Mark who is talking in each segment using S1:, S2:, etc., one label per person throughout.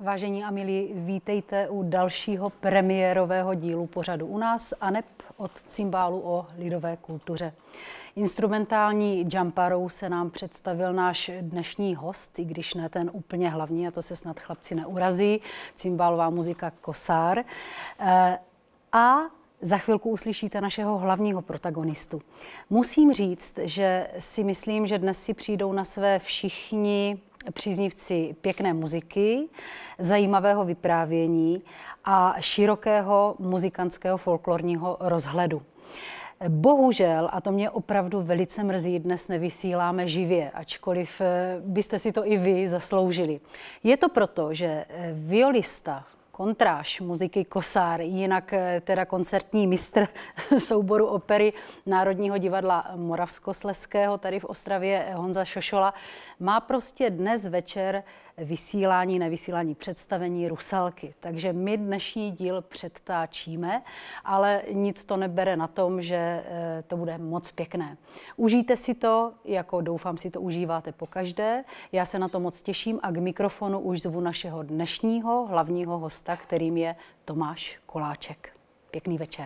S1: Vážení a milí, vítejte u dalšího premiérového dílu pořadu U nás, aneb od cymbálu o lidové kultuře. Instrumentální džamparou se nám představil náš dnešní host, i když ne ten úplně hlavní, a to se snad chlapci neurazí, cymbálová muzika Kosár. A za chvilku uslyšíte našeho hlavního protagonistu. Musím říct, že si myslím, že dnes si přijdou na své všichni příznivci pěkné muziky, zajímavého vyprávění a širokého muzikantského folklorního rozhledu. Bohužel, a to mě opravdu velice mrzí, dnes nevysíláme živě, ačkoliv byste si to i vy zasloužili. Je to proto, že violista, kontráž muziky Kosár, jinak teda koncertní mistr souboru opery Národního divadla Moravskoslezského tady v Ostravě Honza Šošola, má prostě dnes večer nevysílání představení Rusalky. Takže my dnešní díl předtáčíme, ale nic to nebere na tom, že to bude moc pěkné. Užijte si to, jako doufám si to užíváte pokaždé. Já se na to moc těším a k mikrofonu už zvu našeho dnešního hlavního hosta, kterým je Tomáš Koláček. Pěkný večer.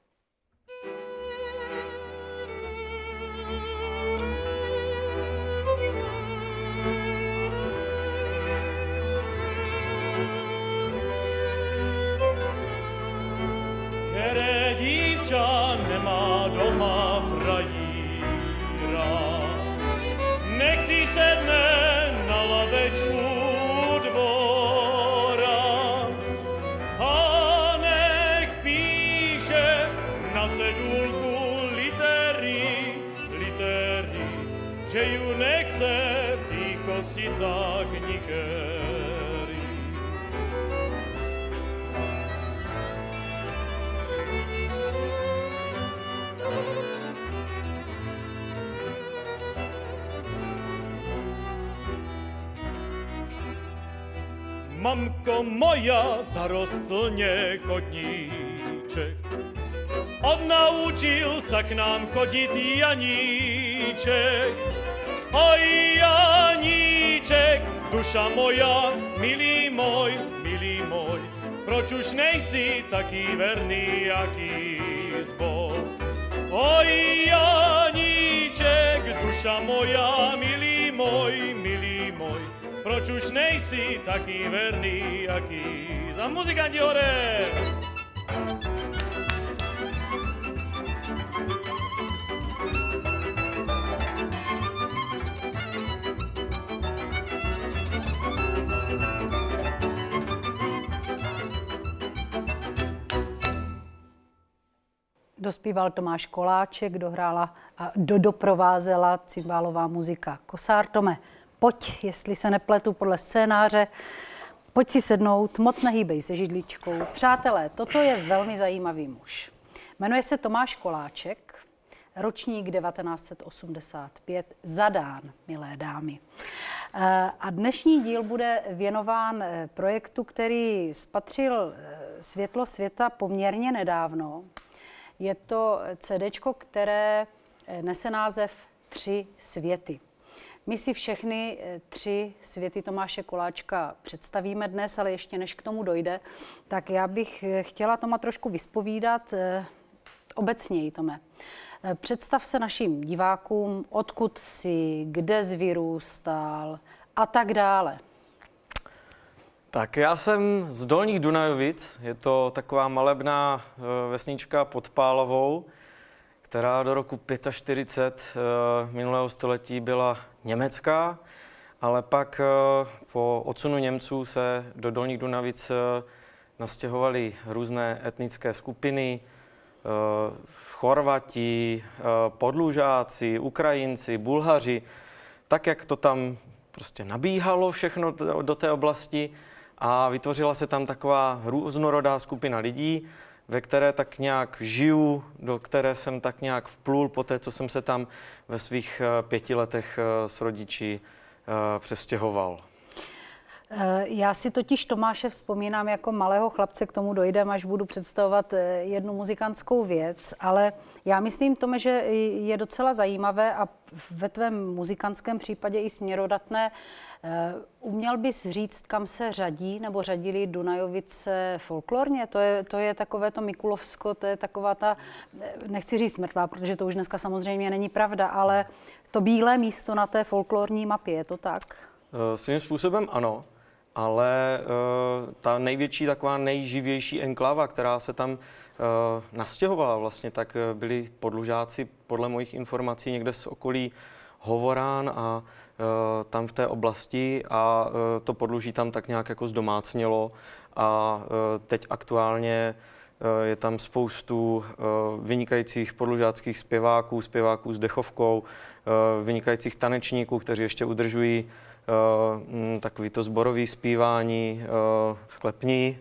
S2: Které dívča nemá doma frajíra, nech si sedne na lavečku dvora a nech píše na cedulku litery, že ju nechce v tých kosticách nikery. Mamko moja, zarostl mě chodníček, odnaučil sa k nám chodit Janíček. Oj Janíček, duša moja, milý môj, proč už nejsi taký verný, jaký zbol? Oj Janíček, duša moja, milý môj, proč už nejsi taký verný, jaký... Za muzikanti hore!
S1: Dospíval Tomáš Koláček, dohrála a doprovázela cymbálová muzika Kosár. Tome, pojď, jestli se nepletu podle scénáře, pojď si sednout, moc nehýbej se židličkou. Přátelé, toto je velmi zajímavý muž. Jmenuje se Tomáš Koláček, ročník 1985, zadán, milé dámy. A dnešní díl bude věnován projektu, který spatřil světlo světa poměrně nedávno. Je to CDčko, které nese název 3 světy. My si všechny 3 světy Tomáše Koláčka představíme dnes, ale ještě než k tomu dojde, tak já bych chtěla Toma trošku vyspovídat obecněji, Tome. Představ se našim divákům, odkud jsi, kde jsi vyrůstal a tak dále.
S3: Tak já jsem z Dolních Dunajovic, je to taková malebná vesnička pod Pálavou, která do roku 45 minulého století byla německá, ale pak po odsunu Němců se do Dolních Dunavic nastěhovaly různé etnické skupiny, Chorvati, Podlužáci, Ukrajinci, Bulhaři, tak jak to tam prostě nabíhalo všechno do té oblasti a vytvořila se tam taková různorodá skupina lidí, ve které tak nějak žiju, do které jsem tak nějak vplul po té, co jsem se tam ve svých 5 letech s rodiči přestěhoval.
S1: Já si totiž Tomáše vzpomínám jako malého chlapce, k tomu dojdem, až budu představovat jednu muzikantskou věc, ale já myslím, Tome, že je docela zajímavé a ve tvém muzikantském případě i směrodatné. Uměl bys říct, kam se řadí nebo řadili Dunajovice folklorně? To je takové to Mikulovsko, to je taková ta, nechci říct mrtvá, protože to už dneska samozřejmě není pravda, ale to bílé místo na té folklorní mapě, je to tak?
S3: Svým způsobem ano, ale ta největší, taková nejživější enklava, která se tam nastěhovala vlastně, tak byli podlužáci podle mojich informací někde z okolí Hovorán a tam v té oblasti a to podluží tam tak nějak jako zdomácnělo a teď aktuálně je tam spoustu vynikajících podlužáckých zpěváků s dechovkou, vynikajících tanečníků, kteří ještě udržují takový to sborový zpívání, sklepní.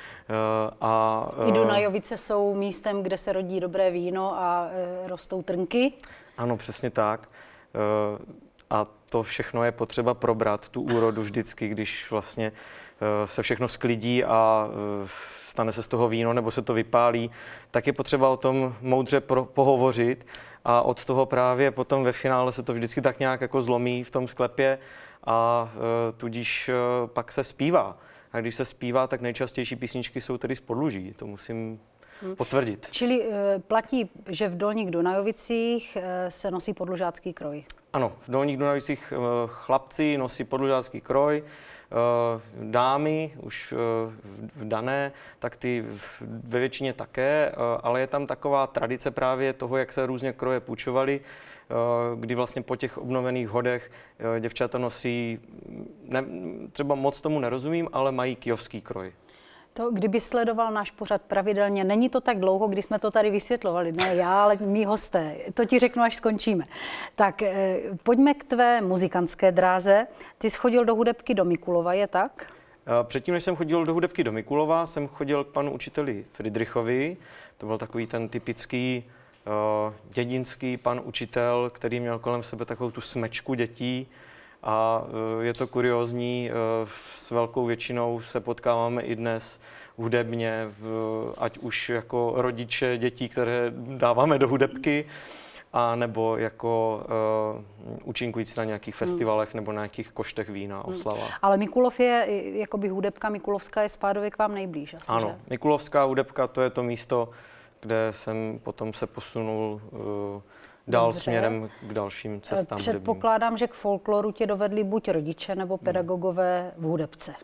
S1: I Dunajovice jsou místem, kde se rodí dobré víno a rostou trnky.
S3: Ano, přesně tak. A to všechno je potřeba probrat, tu úrodu vždycky, když vlastně se všechno sklidí a stane se z toho víno nebo se to vypálí, tak je potřeba o tom moudře pohovořit a od toho právě potom ve finále se to vždycky tak nějak jako zlomí v tom sklepě a tudíž pak se zpívá. A když se zpívá, tak nejčastější písničky jsou tedy z podluží, to musím potvrdit.
S1: Čili platí, že v Dolních Dunajovicích se nosí podlužácký kroj?
S3: Ano, v Dolních Dunajovicích chlapci nosí podlužácký kroj, dámy už vdané, tak ty ve většině také, ale je tam taková tradice právě toho, jak se různě kroje půjčovaly, kdy vlastně po těch obnovených hodech děvčata nosí, třeba moc tomu nerozumím, ale mají kyjovský kroj.
S1: To, kdyby sledoval náš pořad pravidelně, není to tak dlouho, když jsme to tady vysvětlovali, ne já, ale mý hosté, to ti řeknu, až skončíme. Tak pojďme k tvé muzikantské dráze. Ty jsi chodil do hudebky do Mikulova, je tak?
S3: Předtím, než jsem chodil do hudebky do Mikulova, jsem chodil k panu učiteli Friedrichovi. To byl takový ten typický dědinský pan učitel, který měl kolem sebe takovou tu smečku dětí. A je to kuriózní, s velkou většinou se potkáváme i dnes hudebně, ať už jako rodiče dětí, které dáváme do hudebky, a nebo jako účinkující na nějakých festivalech nebo na nějakých koštech vína, oslavách.
S1: Ale Mikulov je, jakoby hudebka Mikulovská je spádově k vám nejblíž, asi,
S3: ano,
S1: že?
S3: Mikulovská hudebka, to je to místo, kde jsem potom se posunul dál
S1: Dobře.
S3: Směrem k dalším cestám.
S1: Předpokládám, že k folkloru tě dovedli buď rodiče nebo pedagogové v hudebce.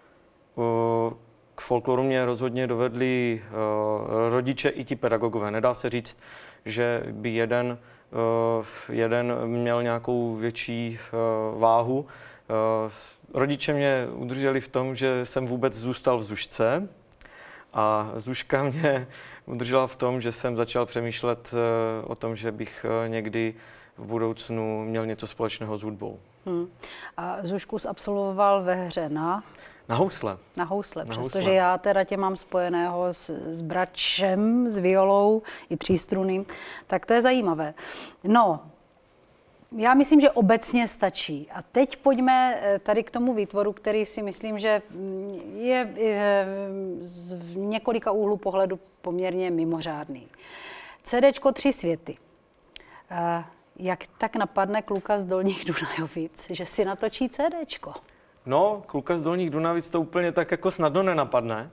S3: K folkloru mě rozhodně dovedli rodiče i ti pedagogové. Nedá se říct, že by jeden měl nějakou větší váhu. Rodiče mě udrželi v tom, že jsem vůbec zůstal v Zušce a Zuška mě udržela v tom, že jsem začal přemýšlet o tom, že bych někdy v budoucnu měl něco společného s hudbou.
S1: A Zušku absolvoval ve hře na
S3: housle.
S1: Na housle, přestože já teda tě mám spojeného s bračem, s violou i třístrunným, tak to je zajímavé. No, já myslím, že obecně stačí. A teď pojďme tady k tomu výtvoru, který si myslím, že je z několika úhlů pohledu poměrně mimořádný. CDčko 3 světy. Jak tak napadne kluka z Dolních Dunajovic, že si natočí CDčko?
S3: No, kluka z Dolních Dunajovic to úplně tak jako snadno nenapadne.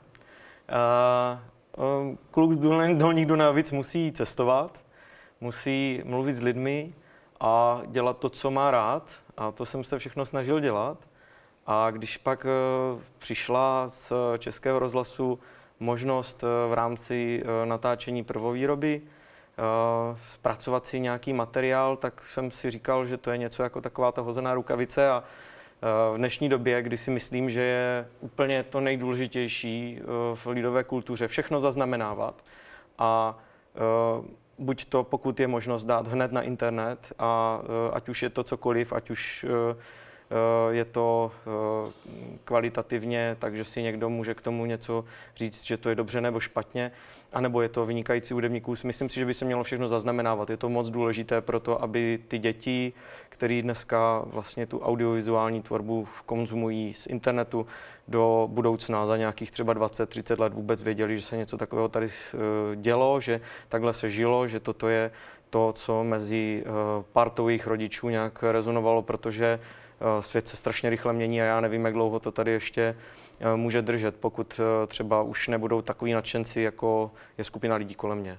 S3: Kluk z Dolních Dunajovic musí cestovat, musí mluvit s lidmi a dělat to, co má rád. A to jsem se všechno snažil dělat. A když pak přišla z Českého rozhlasu možnost v rámci natáčení prvovýroby zpracovat si nějaký materiál, tak jsem si říkal, že to je něco jako taková ta hozená rukavice a v dnešní době, kdy si myslím, že je úplně to nejdůležitější v lidové kultuře, všechno zaznamenávat a buď to, pokud je možnost, dát hned na internet a ať už je to cokoliv, ať už je to kvalitativně, takže si někdo může k tomu něco říct, že to je dobře nebo špatně, anebo je to vynikající hudební kus. Myslím si, že by se mělo všechno zaznamenávat. Je to moc důležité pro to, aby ty děti, které dneska vlastně tu audiovizuální tvorbu konzumují z internetu, do budoucna za nějakých třeba 20-30 let vůbec věděli, že se něco takového tady dělo, že takhle se žilo, že toto je to, co mezi partou jejich rodičů nějak rezonovalo, protože svět se strašně rychle mění a já nevím, jak dlouho to tady ještě může držet, pokud třeba už nebudou takový nadšenci, jako je skupina lidí kolem mě.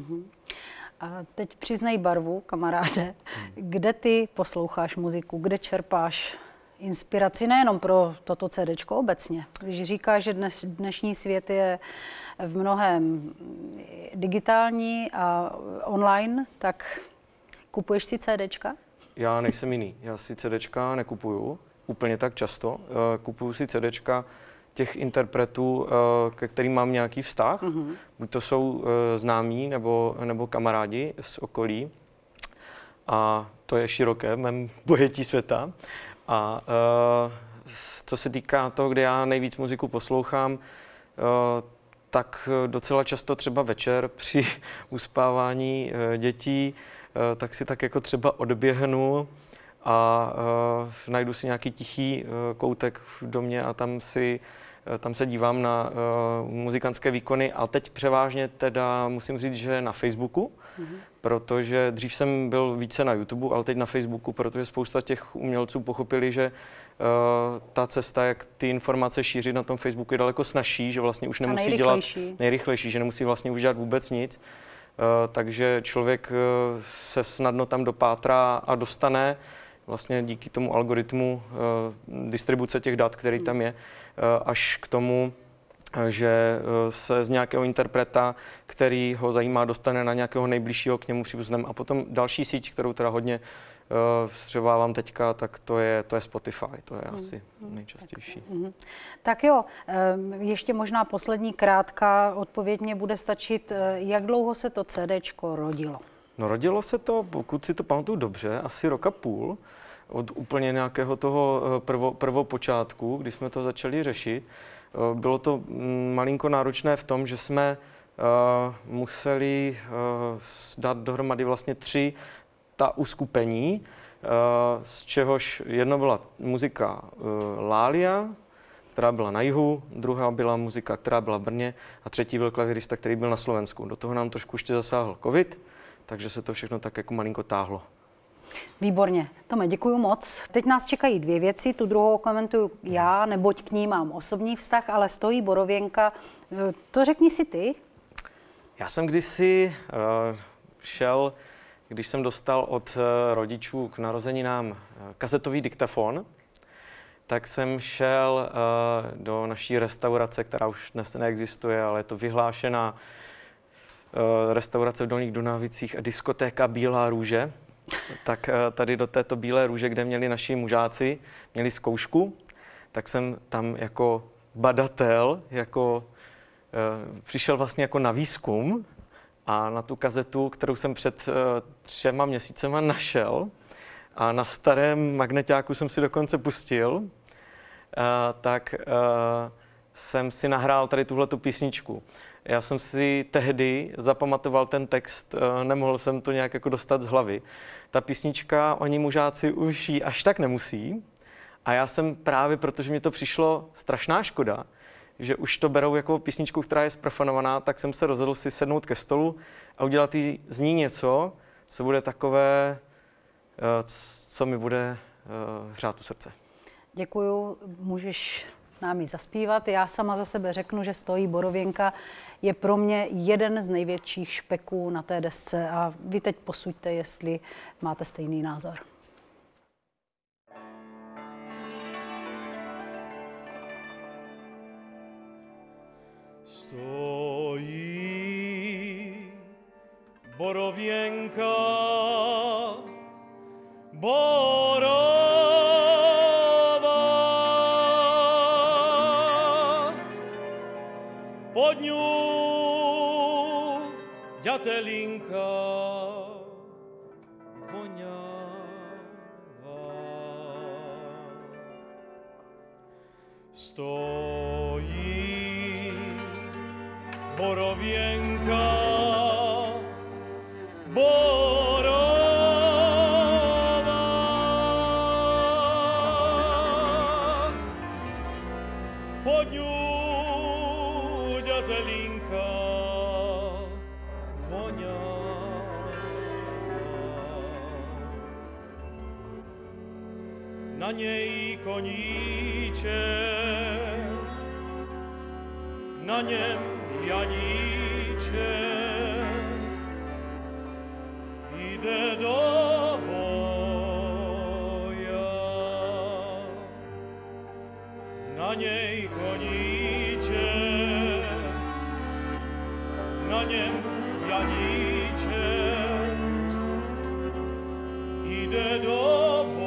S1: A teď přiznej barvu, kamaráde. Kde ty posloucháš muziku? Kde čerpáš inspiraci nejenom pro toto CDčko obecně? Když říkáš, že dnešní svět je v mnohém digitální a online, tak kupuješ si CDčka?
S3: Já nejsem jiný. Já si CDčka nekupuju úplně tak často. Kupuju si CDčka těch interpretů, ke kterým mám nějaký vztah. Buď to jsou známí nebo kamarádi z okolí. A to je široké v mém pojetí světa. A co se týká toho, kde já nejvíc muziku poslouchám, tak docela často třeba večer při uspávání dětí, tak si tak jako třeba odběhnu a najdu si nějaký tichý koutek v domě a tam se dívám na muzikantské výkony. A teď převážně teda musím říct, že na Facebooku, protože dřív jsem byl více na YouTube, ale teď na Facebooku, protože spousta těch umělců pochopili, že ta cesta, jak ty informace šířit na tom Facebooku, je daleko snazší, že vlastně už nemusí dělat nejrychlejší, že nemusí vlastně už dělat vůbec nic. Takže člověk se snadno tam dopátrá a dostane vlastně díky tomu algoritmu distribuce těch dat, který tam je, až k tomu, že se z nějakého interpreta, který ho zajímá, dostane na nějakého nejbližšího k němu příbuzném. A potom další síť, kterou teda hodně vstřebávám teďka, tak to je Spotify, to je asi nejčastější.
S1: Tak jo, ještě možná poslední krátká odpověď mě bude stačit. Jak dlouho se to CDčko rodilo?
S3: No rodilo se to, pokud si to pamatuju dobře, asi rok a půl, od úplně nějakého toho prvopočátku, kdy jsme to začali řešit. Bylo to malinko náročné v tom, že jsme museli dát dohromady vlastně 3 ta uskupení, z čehož jedno byla muzika Lália, která byla na jihu, druhá byla muzika, která byla v Brně a třetí byl klavirista, který byl na Slovensku. Do toho nám trošku ještě zasáhl covid, takže se to všechno tak jako malinko táhlo.
S1: Výborně. Tome, děkuju moc. Teď nás čekají 2 věci, tu druhou komentuju já, neboť k ní mám osobní vztah, ale stojí Borověnka. To řekni si ty.
S3: Já jsem kdysi šel, když jsem dostal od rodičů k narozeninám kazetový diktafon, tak jsem šel do naší restaurace, která už dnes neexistuje, ale je to vyhlášená restaurace v Dolních Dunavicích a diskotéka Bílá růže. Tak tady do této Bílé růže, kde měli naši mužáci, měli zkoušku, tak jsem tam jako badatel, přišel vlastně jako na výzkum a na tu kazetu, kterou jsem před 3 měsícema našel a na starém magneťáku jsem si dokonce pustil, tak jsem si nahrál tady tuhletu písničku. Já jsem si tehdy zapamatoval ten text, nemohl jsem to nějak jako dostat z hlavy. Ta písnička, oni mužáci už ji až tak nemusí. A já jsem právě, protože mi to přišlo strašná škoda, že už to berou jako písničku, která je zprofanovaná, tak jsem se rozhodl si sednout ke stolu a udělat z ní něco, co bude takové, co mi bude hřát u srdce.
S1: Děkuju, můžeš nám ji zaspívat. Já sama za sebe řeknu, že Stojí Borověnka je pro mě jeden z největších špeků na té desce a vy teď posuďte, jestli máte stejný názor.
S2: Stojí Borověnka, pod ňu ďatelinka voňavá. stojí borověnka, borová, pod ňu ďatelinka voňavá. Na něj koníček, na něm Janíček, jde do boja. Na něj koníček, na něm Janíček, jde do boja.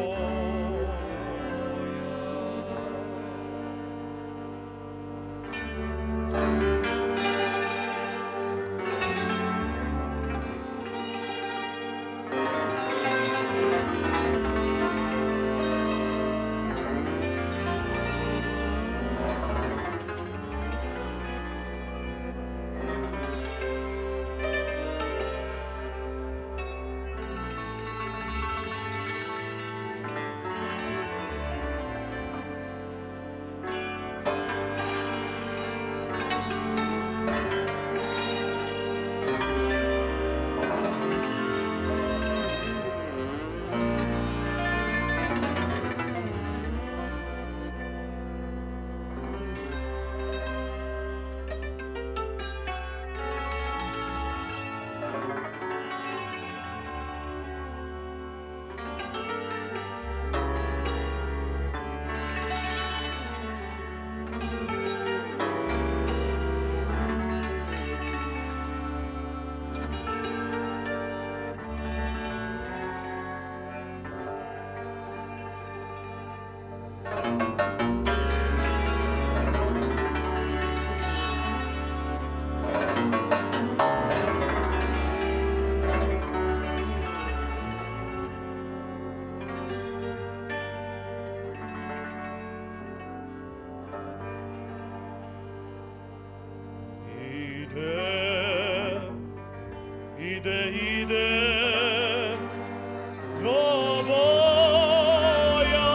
S2: Jde do boja,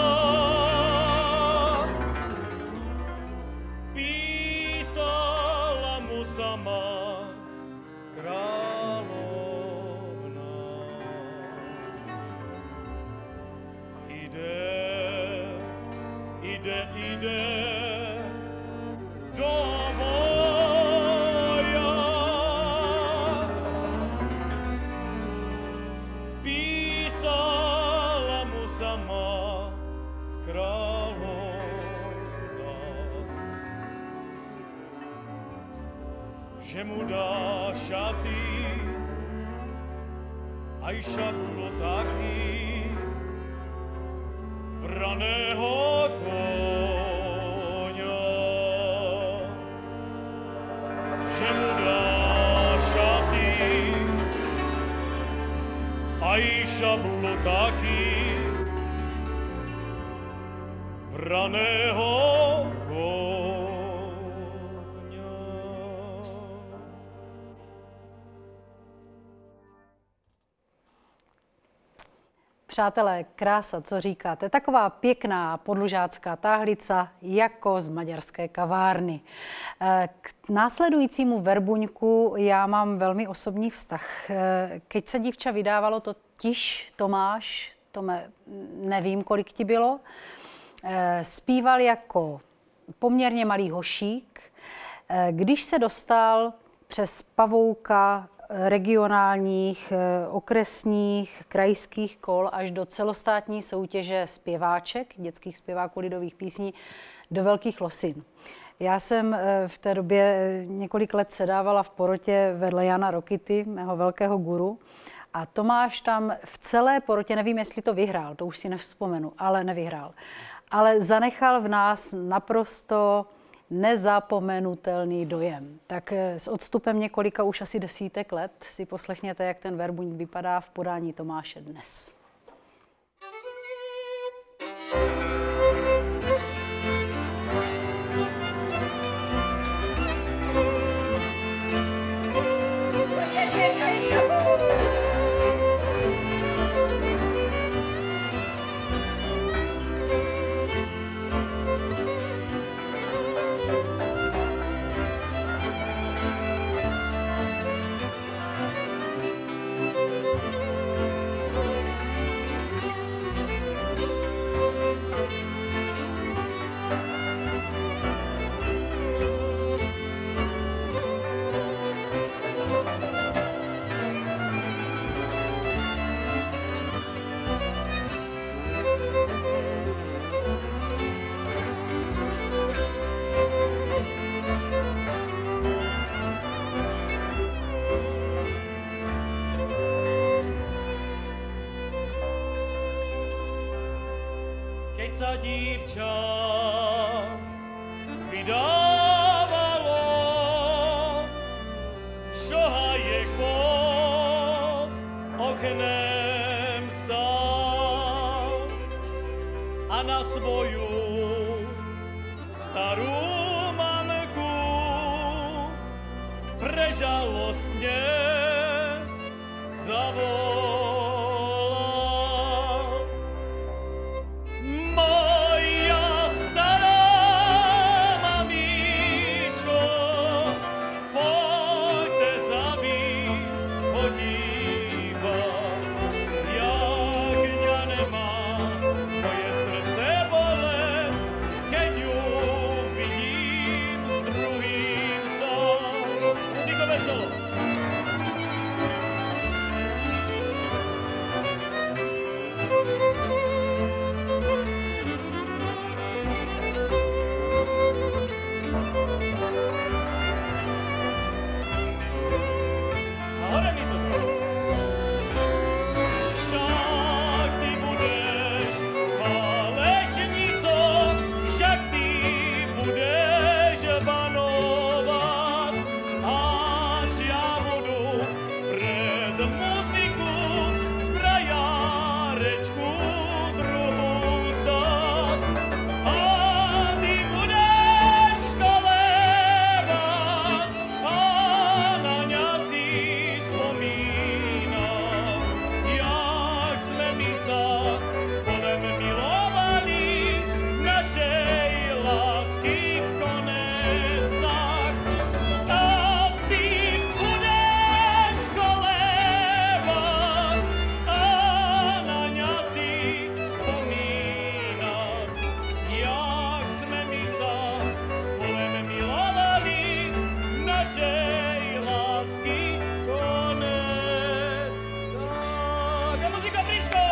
S2: písala mu sama královna. Jde do boja, písala mu sama královna, že mu dá šaty aj šablu taky vraného koňa, že mu dá šaty aj šablu taky vraného koňa.
S1: Přátelé, krása, co říkáte? Taková pěkná podlužácká táhlica jako z maďarské kavárny. K následujícímu verbuňku já mám velmi osobní vztah. Keď se dívča vydávalo totiž Tomáš, nevím, kolik ti bylo, zpíval jako poměrně malý hošík. Když se dostal přes pavouka regionálních, okresních, krajských kol až do celostátní soutěže zpěváček, dětských zpěváků lidových písní, do Velkých Losin. Já jsem v té době několik let sedávala v porotě vedle Jana Rokity, mého velkého guru, a Tomáš tam v celé porotě, nevím, jestli to vyhrál, to už si nevzpomenu, ale nevyhrál, ale zanechal v nás naprosto nezapomenutelný dojem. Tak s odstupem několika už asi desítek let si poslechněte, jak ten verbuňk vypadá v podání Tomáše dnes.
S2: keď sa dívča vydávalo, šohajek pod oknem stál a na svoju starú mamku prežalostne zavolal. Moja stará mamičko, poďte sa vy podívať, jak mňa nemá moje srdce bole, keď ju vidím s druhým sám. Muziko veselo. Hore mi to dá. Však ty budeš falešnicou, však ty budeš banovat, až ja budu pred muziku z prajárečku druhú stát. A ty budeš kolévat a na ňa si spomínat, jak sme my sa spolem milovali, našej lásky konec znak. A ty budeš kolévat a na ňa si spomínat, jak sme my sa spolem milovali, našej lásky konec. Tak a muzika Fričko!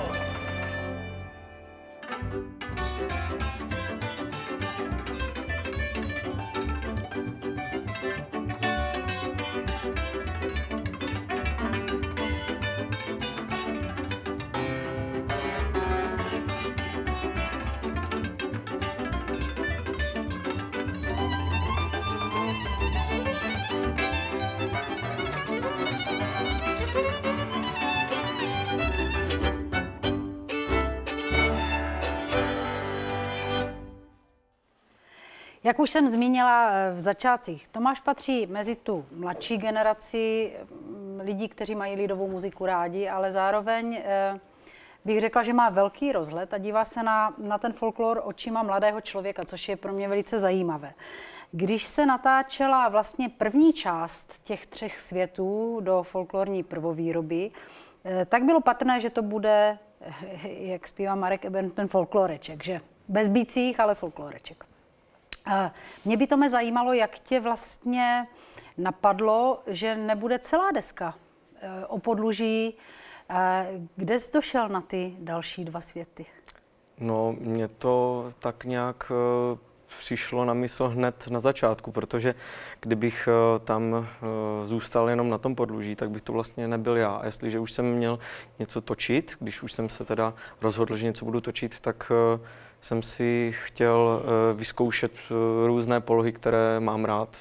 S1: Jak už jsem zmínila v začátcích, Tomáš patří mezi tu mladší generaci lidí, kteří mají lidovou muziku rádi, ale zároveň bych řekla, že má velký rozhled a dívá se na ten folklor očima mladého člověka, což je pro mě velice zajímavé. Když se natáčela vlastně první část těch 3 světů do folklorní prvovýroby, tak bylo patrné, že to bude, jak zpívá Marek Eben, ten folkloreček, že bez bicích, ale folkloreček. Mě by to zajímalo, jak tě vlastně napadlo, že nebude celá deska o podluží. Kde jsi došel na ty další 2 světy?
S3: No, mně to tak nějak přišlo na mysl hned na začátku, protože kdybych tam zůstal jenom na tom podluží, tak bych to vlastně nebyl já. A jestliže už jsem měl něco točit, když už jsem se teda rozhodl, že něco budu točit, tak jsem si chtěl vyzkoušet různé polohy, které mám rád.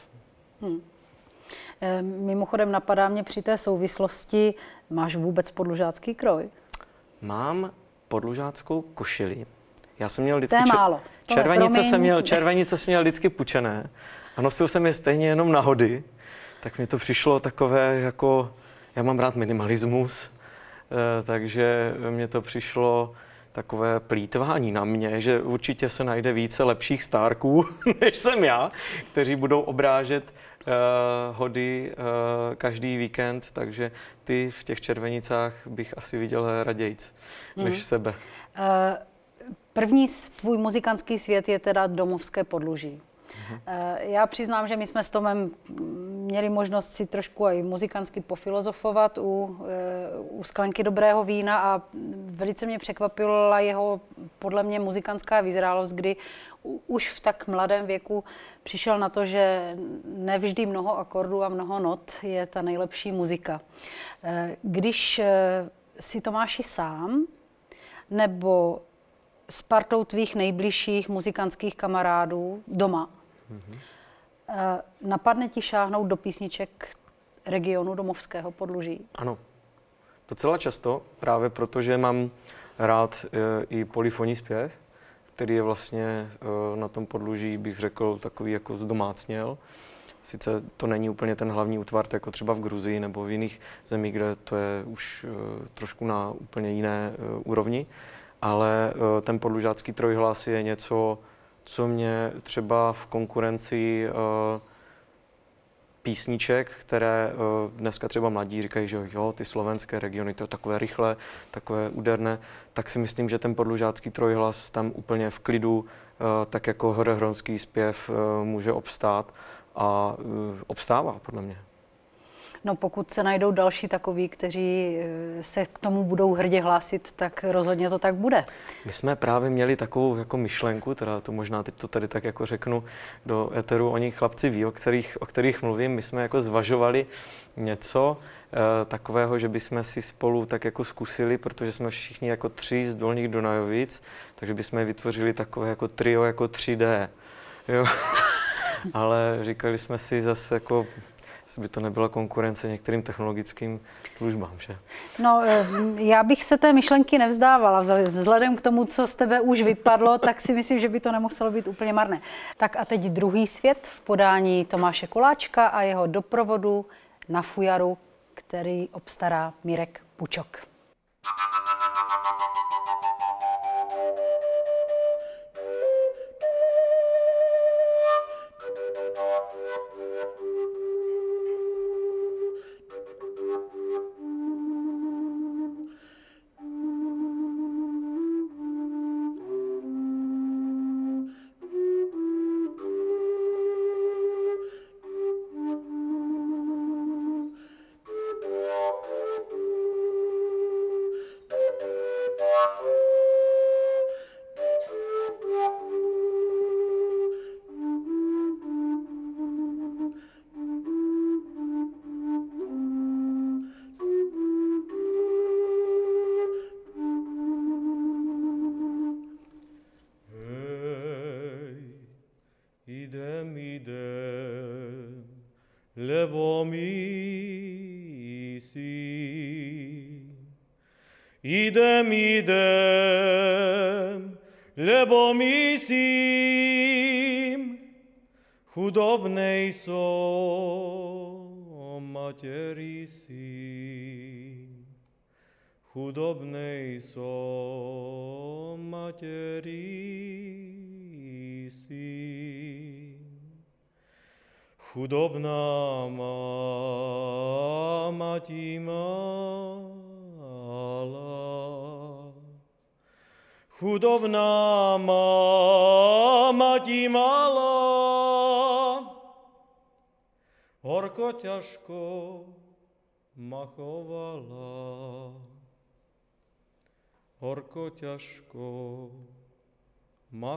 S1: Mimochodem napadá mě při té souvislosti, máš vůbec podlužácký kroj?
S3: Mám podlužáckou košili. Já jsem měl vždycky
S1: to je málo.
S3: Červenice jsem měl vždycky pučené a nosil jsem je stejně jenom na hody. Tak mi to přišlo takové jako, já mám rád minimalismus, takže mně to přišlo takové plýtvání na mě, že určitě se najde více lepších stárků, než jsem já, kteří budou obrážet hody každý víkend, takže ty v těch červenicách bych asi viděl radějc než sebe.
S1: První tvůj muzikantský svět je teda domovské podluží. Já přiznám, že my jsme s Tomem měli možnost si trošku i muzikantsky pofilozofovat u sklenky dobrého vína a velice mě překvapila jeho podle mě muzikantská vyzrálost, kdy už v tak mladém věku přišel na to, že nevždy mnoho akordů a mnoho not je ta nejlepší muzika. Když si Tomáši sám, nebo s partou tvých nejbližších muzikantských kamarádů doma. Napadne ti šáhnout do písniček regionu domovského Podluží?
S3: Ano, docela často, právě protože mám rád i polyfonní zpěv, který je vlastně na tom Podluží, bych řekl, takový jako zdomácněl. Sice to není úplně ten hlavní útvar, jako třeba v Gruzii nebo v jiných zemích, kde to je už trošku na úplně jiné úrovni, ale ten podlužácký trojhlas je něco, co mě třeba v konkurenci písniček, které dneska třeba mladí říkají, že jo, ty slovenské regiony, to je takové rychlé, takové úderné, tak si myslím, že ten podlužácký trojhlas tam úplně v klidu, tak jako horehronský zpěv může obstát a obstává podle mě.
S1: No pokud se najdou další takoví, kteří se k tomu budou hrdě hlásit, tak rozhodně to tak bude.
S3: My jsme právě měli takovou jako myšlenku, teda to možná teď to tady tak jako řeknu do éteru, oni chlapci ví, o kterých mluvím, my jsme jako zvažovali něco takového, že bychom si spolu tak jako zkusili, protože jsme všichni jako 3 z Dolních Dunajovic, takže bychom vytvořili takové jako trio jako 3D. Jo. Ale říkali jsme si zase jako, jestli by to nebyla konkurence některým technologickým službám, že?
S1: No, já bych se té myšlenky nevzdávala. Vzhledem k tomu, co z tebe už vypadlo, tak si myslím, že by to nemuselo být úplně marné. Tak a teď druhý svět v podání Tomáše Koláčka a jeho doprovodu na fujaru, který obstará Mirek Pučok.
S2: Lebo myslím. Idem, lebo myslím. Chudobnej som materi syn. Chudobnej som materi syn. Chudobná máma ti mala. Chudobná máma ti mala. Horko ťažko ma chovala. Horko ťažko ma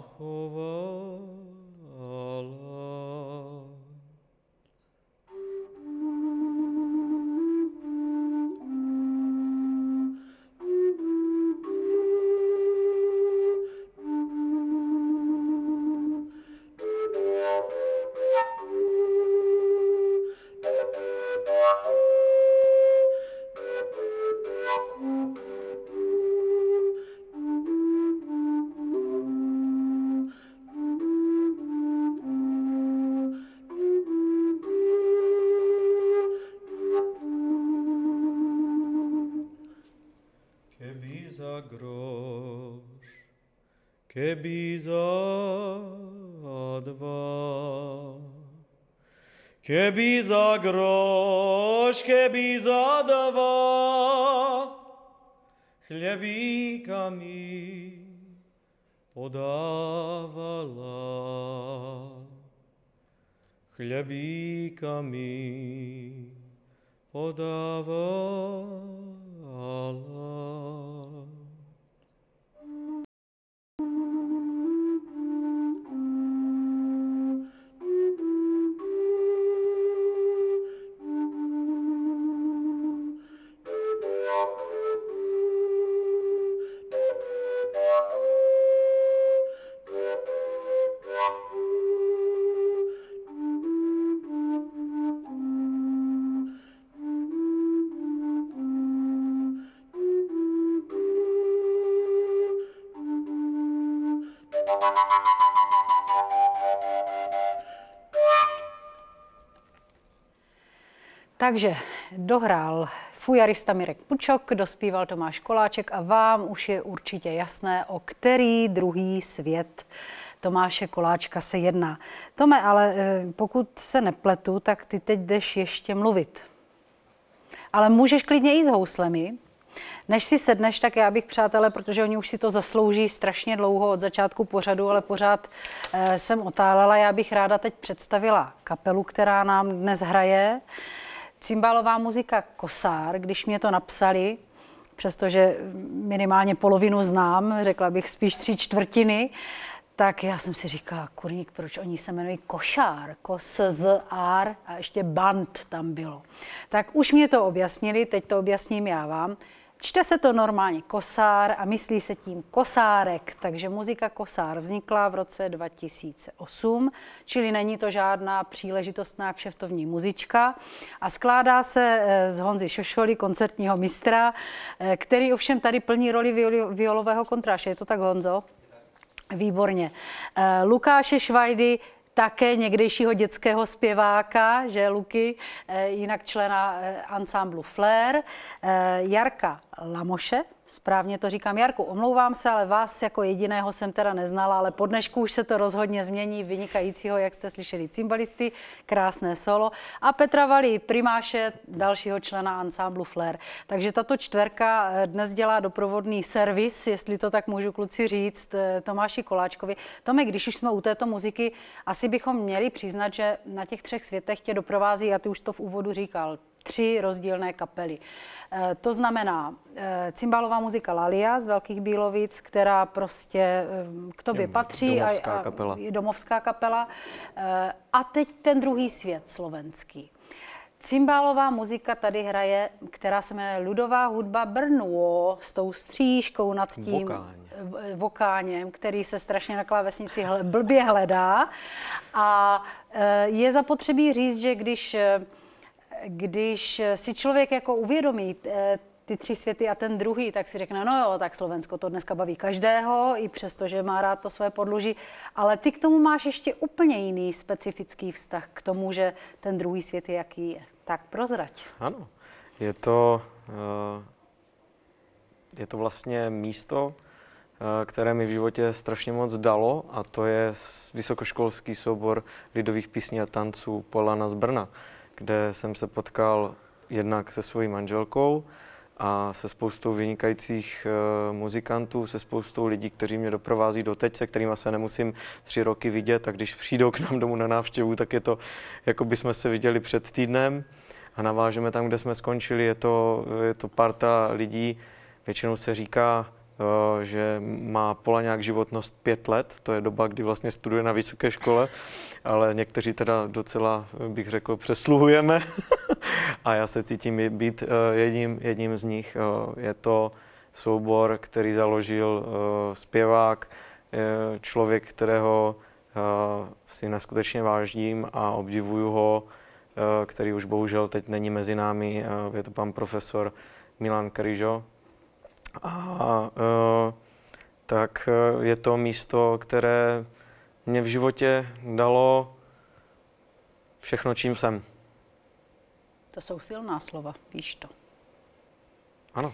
S2: chovala. Keby za 2, keby za groš, keby za 2, chlebíka mi podávala. Chlebíka mi podávala.
S1: Takže dohrál fujarista Mirek Pučok, dospíval Tomáš Koláček a vám už je určitě jasné, o který druhý svět Tomáše Koláčka se jedná. Tome, ale pokud se nepletu, tak ty teď jdeš ještě mluvit. Ale můžeš klidně i s houslemi. Než si sedneš, tak já bych, přátelé, protože oni už si to zaslouží strašně dlouho od začátku pořadu, ale pořád jsem otálela, já bych ráda teď představila kapelu, která nám dnes hraje. Cimbálová muzika Kosár, když mě to napsali, přestože minimálně polovinu znám, řekla bych spíš 3/4, tak já jsem si říkala, kurník, proč oni se jmenují Košár, Kos-Z-R a ještě band tam bylo. Tak už mě to objasnili, teď to objasním já vám. Čte se to normálně Kosár a myslí se tím kosárek, takže muzika Kosár vznikla v roce 2008, čili není to žádná příležitostná kšeftovní muzička a skládá se z Honzy Šošoly, koncertního mistra, který ovšem tady plní roli violového kontráše. Je to tak, Honzo? Výborně. Lukáše Švajdy, také někdejšího dětského zpěváka, že Luky, jinak člena ansámblu Flair, Jarka Lamoše, správně to říkám, Jarku, omlouvám se, ale vás jako jediného jsem teda neznala, ale po dnešku už se to rozhodně změní, vynikajícího, jak jste slyšeli, cymbalisty, krásné solo, a Petra Valí, primáše, dalšího člena ansámblu Flair. Takže tato čtverka dnes dělá doprovodný servis, jestli to tak můžu, kluci, říct, Tomáši Koláčkovi. Tome, když už jsme u této muziky, asi bychom měli přiznat, že na těch 3 světech tě doprovází, a ty už to v úvodu říkal, 3 rozdílné kapely. To znamená cimbálová muzika Lalia z Velkých Bílovic, která prostě k tobě patří.
S3: Domovská kapela.
S1: Domovská kapela. A teď ten druhý svět slovenský. Cimbálová muzika tady hraje, která se jmenuje Ľudová hudba Brno, s tou střížkou nad tím vokáněm, který se strašně na klávesnici blbě hledá. A je zapotřebí říct, že když si člověk jako uvědomí ty 3 světy a ten druhý, tak si řekne, no jo, tak Slovensko to dneska baví každého, i přesto, že má rád to své podluží, ale ty k tomu máš ještě úplně jiný specifický vztah k tomu, že ten druhý svět je, jaký je. Tak prozrať.
S3: Ano, je to vlastně místo, které mi v životě strašně moc dalo, a to je vysokoškolský soubor lidových písní a tanců Polana z Brna, kde jsem se potkal jednak se svojí manželkou a se spoustou vynikajících muzikantů, se spoustou lidí, kteří mě doprovází doteď, se kterými se nemusím 3 roky vidět, a když přijdou k nám domů na návštěvu, tak je to, jako bychom se viděli před týdnem a navážeme tam, kde jsme skončili. Je to parta lidí, většinou se říká, že má Polaňák životnost 5 let, to je doba, kdy vlastně studuje na vysoké škole, ale někteří teda docela, bych řekl, přesluhujeme a já se cítím být jedním z nich. Je to soubor, který založil zpěvák, člověk, kterého si neskutečně vážím a obdivuju ho, který už bohužel teď není mezi námi, je to pan profesor Milan Kryžo. Tak je to místo, které mě v životě dalo všechno, čím jsem.
S1: To jsou silná slova, víš to.
S3: Ano.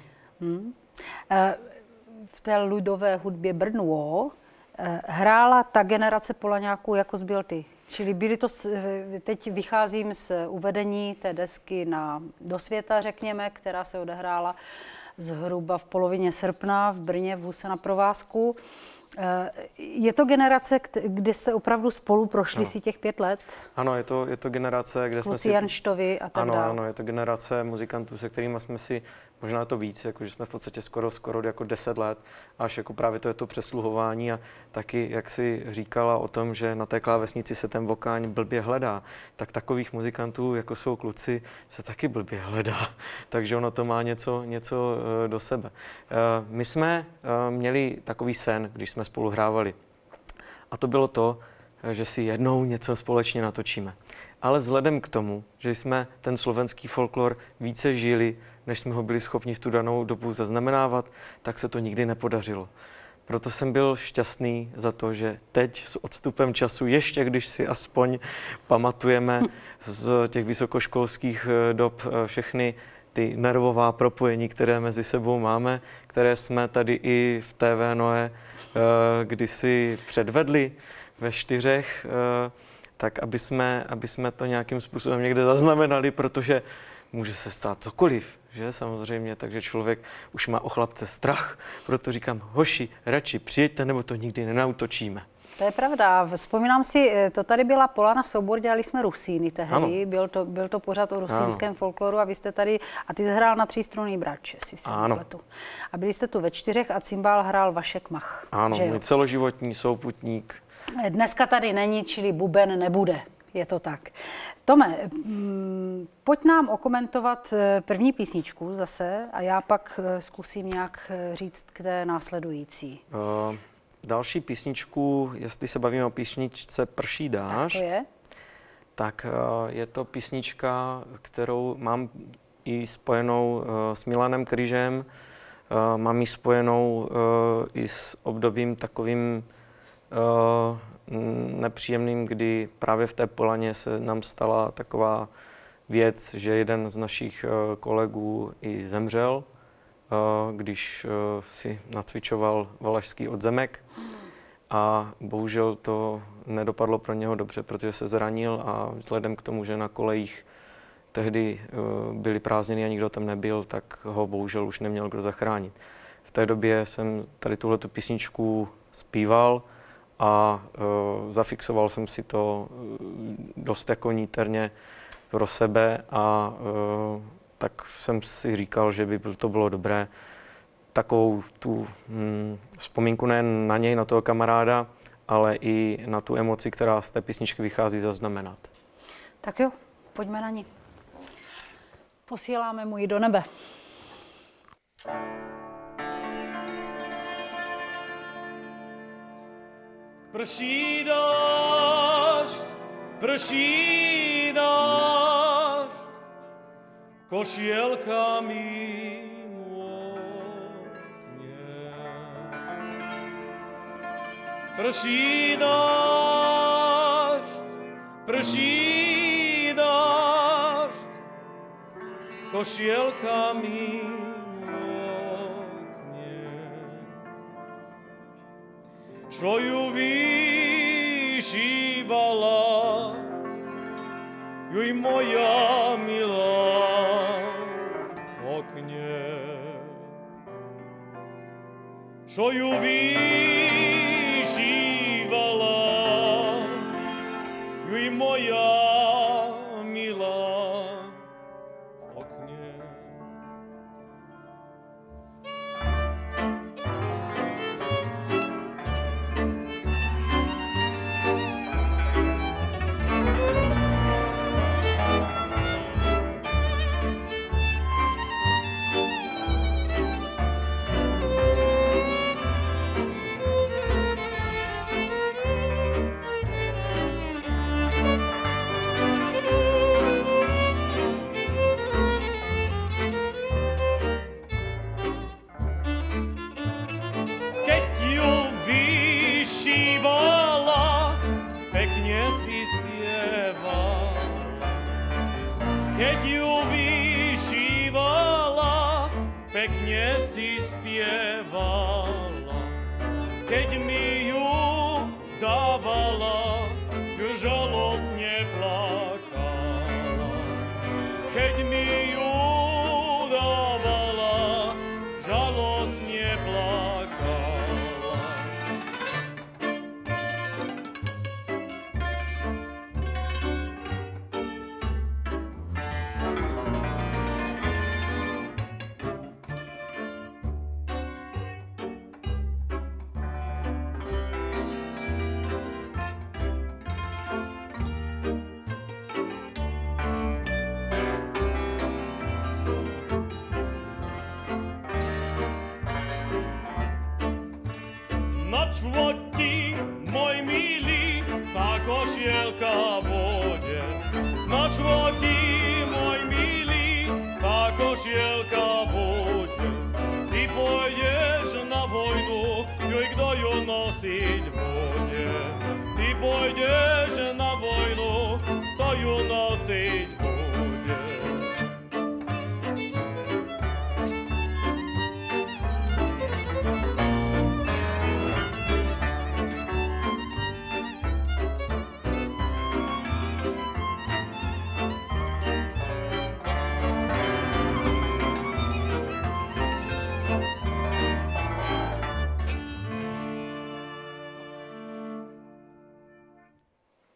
S1: V té lidové hudbě Brno hrála ta generace Polaňáků, jako zbyl ty. Čili byly to, teď vycházím z uvedení té desky do světa, řekněme, která se odehrála zhruba v polovině srpna v Brně v Huse na provázku. Je to generace, kde jste opravdu spolu prošli si těch 5 let?
S3: Ano, je to generace, kde
S1: Kluci Janštovi a tak dále.
S3: Ano, je to generace muzikantů, se kterými jsme si, možná to víc, jako, že jsme v podstatě skoro jako 10 let, až jako právě to je to přesluhování, a taky, jak si říkala o tom, že na té klávesnici se ten vokáň blbě hledá, tak takových muzikantů, jako jsou kluci, se taky blbě hledá. Takže ono to má něco do sebe. My jsme měli takový sen, když jsme spolu hrávali. A to bylo to, že si jednou něco společně natočíme. Ale vzhledem k tomu, že jsme ten slovenský folklor více žili, než jsme ho byli schopni v tu danou dobu zaznamenávat, tak se to nikdy nepodařilo. proto jsem byl šťastný za to, že teď s odstupem času, ještě když si aspoň pamatujeme z těch vysokoškolských dob všechny ty nervová propojení, které mezi sebou máme, které jsme tady i v TV Noe kdysi předvedli ve 4, tak aby jsme to nějakým způsobem někde zaznamenali, protože může se stát cokoliv, že samozřejmě, takže člověk už má o chlapce strach, proto říkám, hoši, radši přijeďte, nebo to nikdy nenautočíme.
S1: To je pravda. Vzpomínám si, to tady byla Polana Soubor, dělali jsme Rusíny tehdy, byl to pořad o rusínském folkloru a vy jste tady, a ty hrál na 3strunný brač, jestli si nepletu. A byli jste tu ve 4 a cimbál hrál Vašek Mach.
S3: Ano, můj celoživotní souputník.
S1: Dneska tady není, čili buben nebude. Je to tak. Tome, pojď nám okomentovat první písničku zase a já pak zkusím nějak říct k té následující.
S3: Další písničku, jestli se bavíme o písničce Prší dážď, tak je to písnička, kterou mám i spojenou s Milanem Kryžem, mám ji spojenou i s obdobím takovým nepříjemným, kdy právě v té Polaně se nám stala taková věc, že jeden z našich kolegů i zemřel, když si nacvičoval valašský odzemek a bohužel to nedopadlo pro něho dobře, protože se zranil a vzhledem k tomu, že na kolejích tehdy byly prázdniny a nikdo tam nebyl, tak ho bohužel už neměl kdo zachránit. V té době jsem tady tuhletu písničku zpíval a zafixoval jsem si to dost jako níterně pro sebe a tak jsem si říkal, že by to bylo dobré takovou tu vzpomínku nejen na něj, na toho kamaráda, ale i na tu emoci, která z té písničky vychází, zaznamenat.
S1: Tak jo, pojďme na ní. Posíláme mu ji do nebe.
S2: Prší dážď, košielka mi mokne. Prší dážď, košielka mi mokne. Čo ju vyšívala, juj moja milá v okne. Čo ju vyšívala, juj moja milá v okne. Keď ju vyšívala, pekne si spievala. Keď mi ju dávala, ju žalostne plakala. Keď mi ju dávala, žalostne plakala. Na čo ti, môj milý, tá košielka bude? Na čo ti, môj milý, tá košielka bude? Ty pôjdeš na vojnu, juj, kto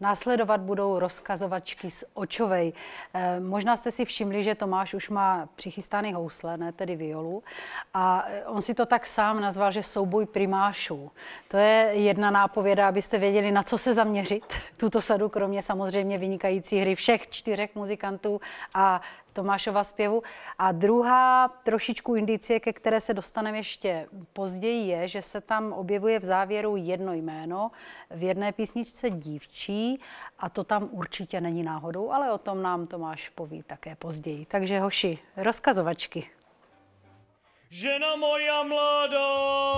S1: Následovat budou rozkazovačky z Očovej. Možná jste si všimli, že Tomáš už má přichystaný housle, ne tedy violu. A on si to tak sám nazval, že souboj primášů. To je jedna nápověda, abyste věděli, na co se zaměřit. Tuto sadu, kromě samozřejmě vynikající hry všech 4 muzikantů a Tomášova zpěvu. A druhá trošičku indicie, ke které se dostaneme ještě později, je, že se tam objevuje v závěru jedno jméno v jedné písničce dívčí a to tam určitě není náhodou, ale o tom nám Tomáš poví také později. Takže hoši, rozkazovačky.
S2: Žena moja mladá,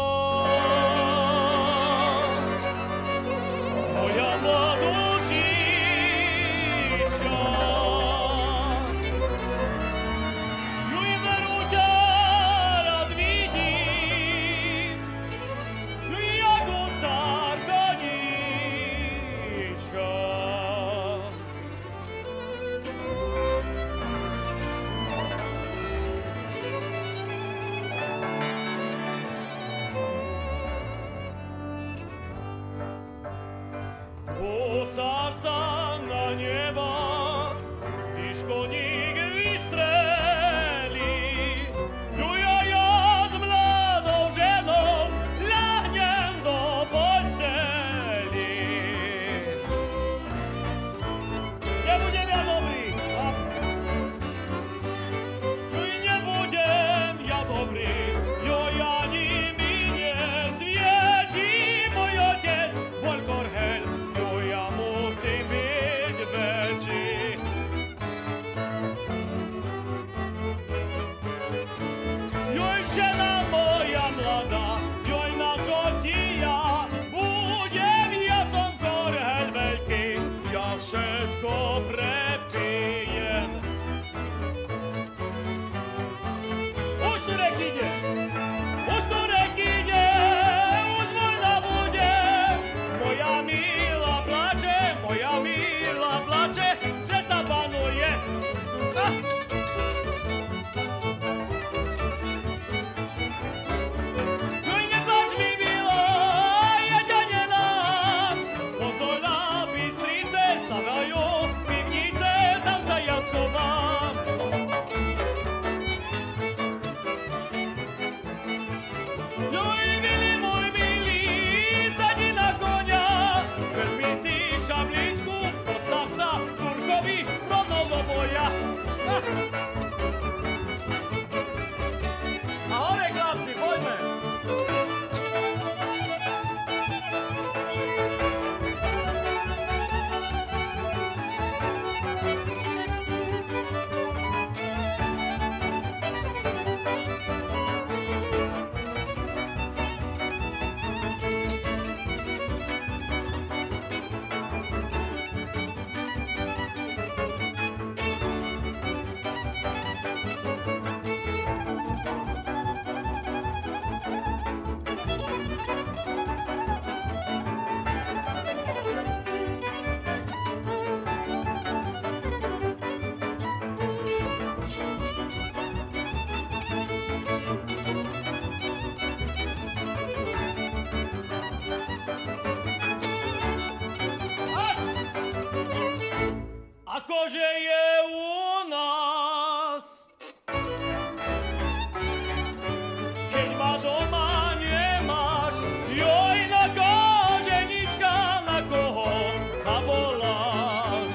S2: moja mladušička, juj veru ťa rád vidím, juj jako sarganička. Postav sa na neba, když koník vystrelí. Ja s mladou ženou ľahnem do posteli. Nebudem ja dobrý, nebudem ja dobrý, ani mi nesviečí môj otec Bolkorhel. Musím byť väčší. Joj, žena moja mladá, joj, na čo ti ja budem, ja som korheľ veľký, ja všetko prepijem. Už tu rek ide, už vojna bude, moja milá plače, že sa panuje. Juj, neplač mi, milá, ja ťa nenám. Pozdoj na Bystrice stavajú pivnice, tam sa ja schovám. Juj, milý môj milý, sadni na koňa, vezmi si šabličku, postav sa Turkovi rovno do boja. A hore, chlapci, poďme. Akože je u nás, keď ma doma nemáš, joj, na koženička, na koho zavoláš.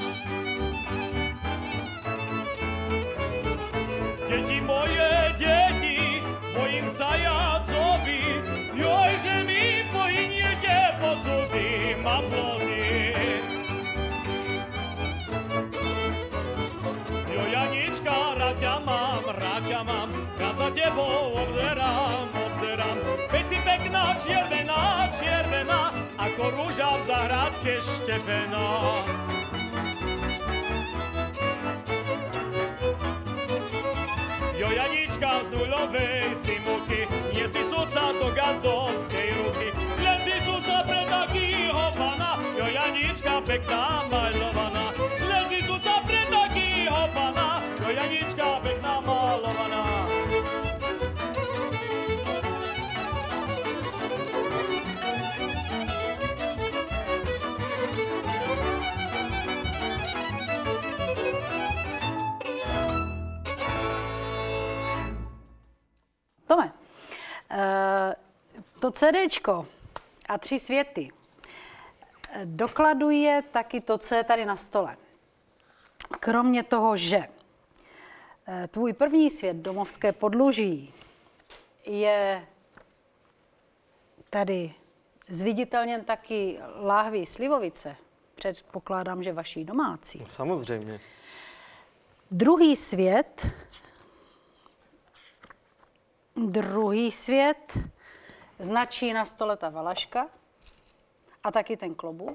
S2: Deti moje, deti, bojím sa jacovi, joj, že mi pohyniete pod cudzím a plody. Rád za tebou obzerám. Veď si pekná, červená, ako rúža v záhradke štepená. Jo, Janička z nulovej Simuky, nie si sudca do gazdovskej ruky, len si sudca pre takýho pana. Jo, Janička pekná, malovaná, len si sudca pre takýho pana. Jo, Janička pekná, malovaná.
S1: To CDčko a 3 světy dokladuje taky to, co je tady na stole. Kromě toho, že tvůj první svět, Domovské podluží, je tady zviditelněn taky láhví Slivovice. Předpokládám, že vaší domácí.
S3: Samozřejmě.
S1: Druhý svět značí na stole ta valaška a taky ten klobouk.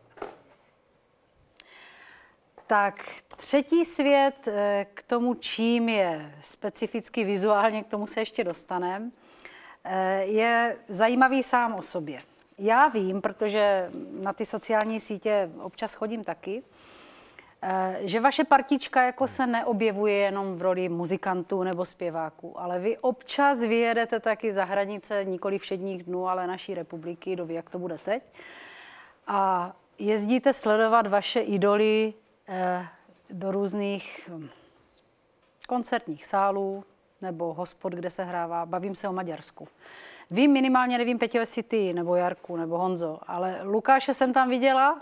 S1: Tak třetí svět, k tomu, čím je specificky vizuálně, k tomu se ještě dostaneme, je zajímavý sám o sobě. Já vím, protože na ty sociální sítě občas chodím taky, že vaše partička jako se neobjevuje jenom v roli muzikantů nebo zpěváků, ale vy občas vyjedete taky za hranice nikoli všedních dnů, ale naší republiky, kdo ví, jak to bude teď. A jezdíte sledovat vaše idoly do různých koncertních sálů nebo hospod, kde se hrává. Bavím se o Maďarsku. Vím minimálně, nevím, Peťo, jestli ty, nebo Jarku, nebo Honzo, ale Lukáše jsem tam viděla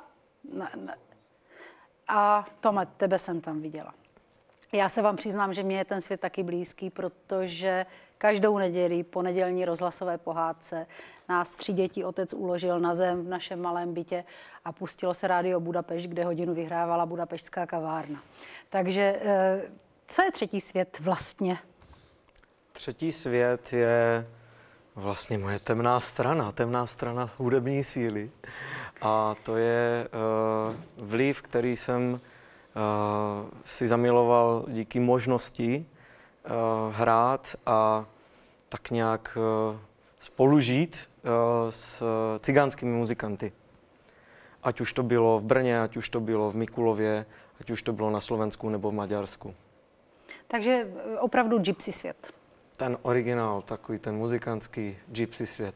S1: a Tome, tebe jsem tam viděla. Já se vám přiznám, že mě je ten svět taky blízký, protože každou neděli po nedělní rozhlasové pohádce nás 3 děti otec uložil na zem v našem malém bytě a pustilo se rádio Budapešť, kde hodinu vyhrávala Budapešťská kavárna. Takže co je třetí svět vlastně?
S3: Třetí svět je vlastně moje temná strana hudební síly. A to je vliv, který jsem si zamiloval díky možnosti hrát a tak nějak spolužít s cigánskými muzikanty. Ať už to bylo v Brně, ať už to bylo v Mikulově, ať už to bylo na Slovensku nebo v Maďarsku.
S1: Takže opravdu gypsy svět.
S3: Ten originál, takový ten muzikantský gypsy svět.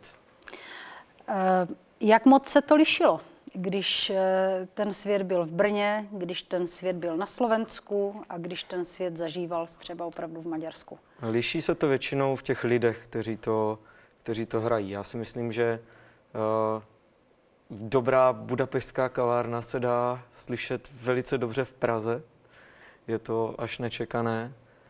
S1: Jak moc se to lišilo, když ten svět byl v Brně, když ten svět byl na Slovensku a když ten svět zažíval třeba opravdu v Maďarsku?
S3: Liší se to většinou v těch lidech, kteří to hrají. Já si myslím, že dobrá budapešťská kavárna se dá slyšet velice dobře v Praze. Je to až nečekané.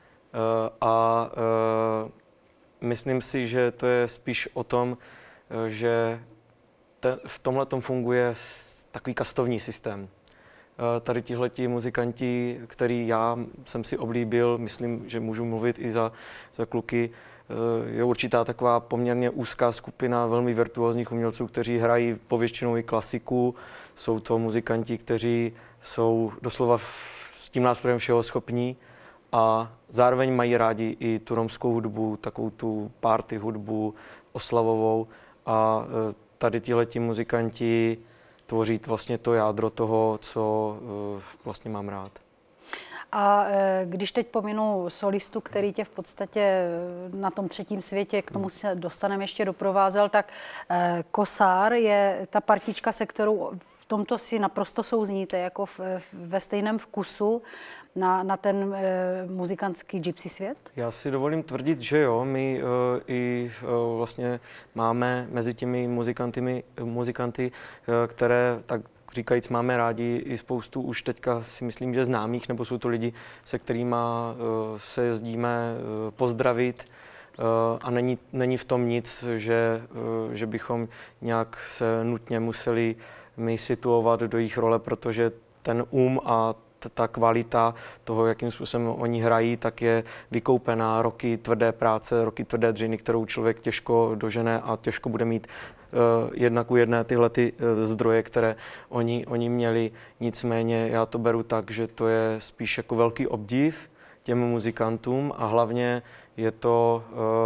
S3: Myslím si, že to je spíš o tom, že v tomhletom funguje takový kastovní systém. Tady tihleti muzikanti, který já jsem si oblíbil, myslím, že můžu mluvit i za kluky, je určitá taková poměrně úzká skupina velmi virtuózních umělců, kteří hrají povětšinou i klasiku. Jsou to muzikanti, kteří jsou doslova s tím nástrojem všeho schopní a zároveň mají rádi i tu romskou hudbu, takovou tu party hudbu oslavovou. A tady tihleti muzikanti tvoří vlastně to jádro toho, co vlastně mám rád.
S1: A když teď pominu solistu, který tě v podstatě na tom třetím světě, k tomu se dostaneme, ještě doprovázel, tak Kosár je ta partička, se kterou v tomto si naprosto souzníte, jako ve stejném vkusu na ten muzikantský gypsy svět?
S3: Já si dovolím tvrdit, že jo. My vlastně máme mezi těmi muzikanty, které tak říkajíc máme rádi, i spoustu už teďka si myslím, že známých, nebo jsou to lidi, se kterými se jezdíme pozdravit a není v tom nic, že bychom nějak se nutně museli my situovat do jejich role, protože ten a ta kvalita toho, jakým způsobem oni hrají, tak je vykoupená roky tvrdé práce, roky tvrdé dřiny, kterou člověk těžko dožene a těžko bude mít jedna ku jedné tyhle zdroje, které oni měli. Nicméně já to beru tak, že to je spíš jako velký obdiv těm muzikantům a hlavně je to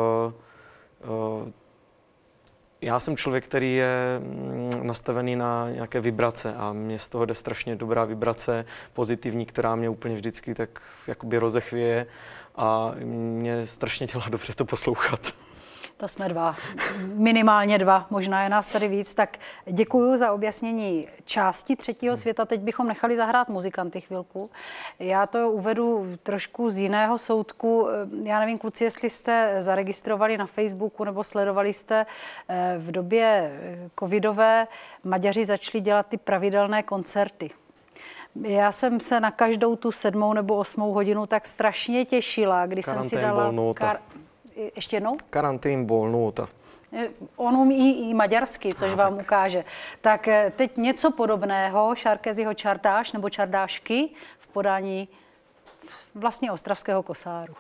S3: já jsem člověk, který je nastavený na nějaké vibrace a mně z toho jde strašně dobrá vibrace, pozitivní, která mě úplně vždycky tak jakoby rozechvěje a mě strašně dělá dobře to poslouchat.
S1: To jsme dva, minimálně dva, možná je nás tady víc. Tak děkuji za objasnění části třetího světa. Teď bychom nechali zahrát muzikanty chvilku. Já to uvedu trošku z jiného soudku. Já nevím, kluci, jestli jste zaregistrovali na Facebooku nebo sledovali jste v době covidové, Maďaři začali dělat ty pravidelné koncerty. Já jsem se na každou tu 7. nebo 8. hodinu tak strašně těšila, když jsem si dala... Ještě jednou?
S3: Karantén bol nulta.
S1: On umí i maďarsky, což vám ukáže. Tak teď něco podobného, Sarkozyho čardáš nebo čardášky v podání vlastně ostravského kosáru.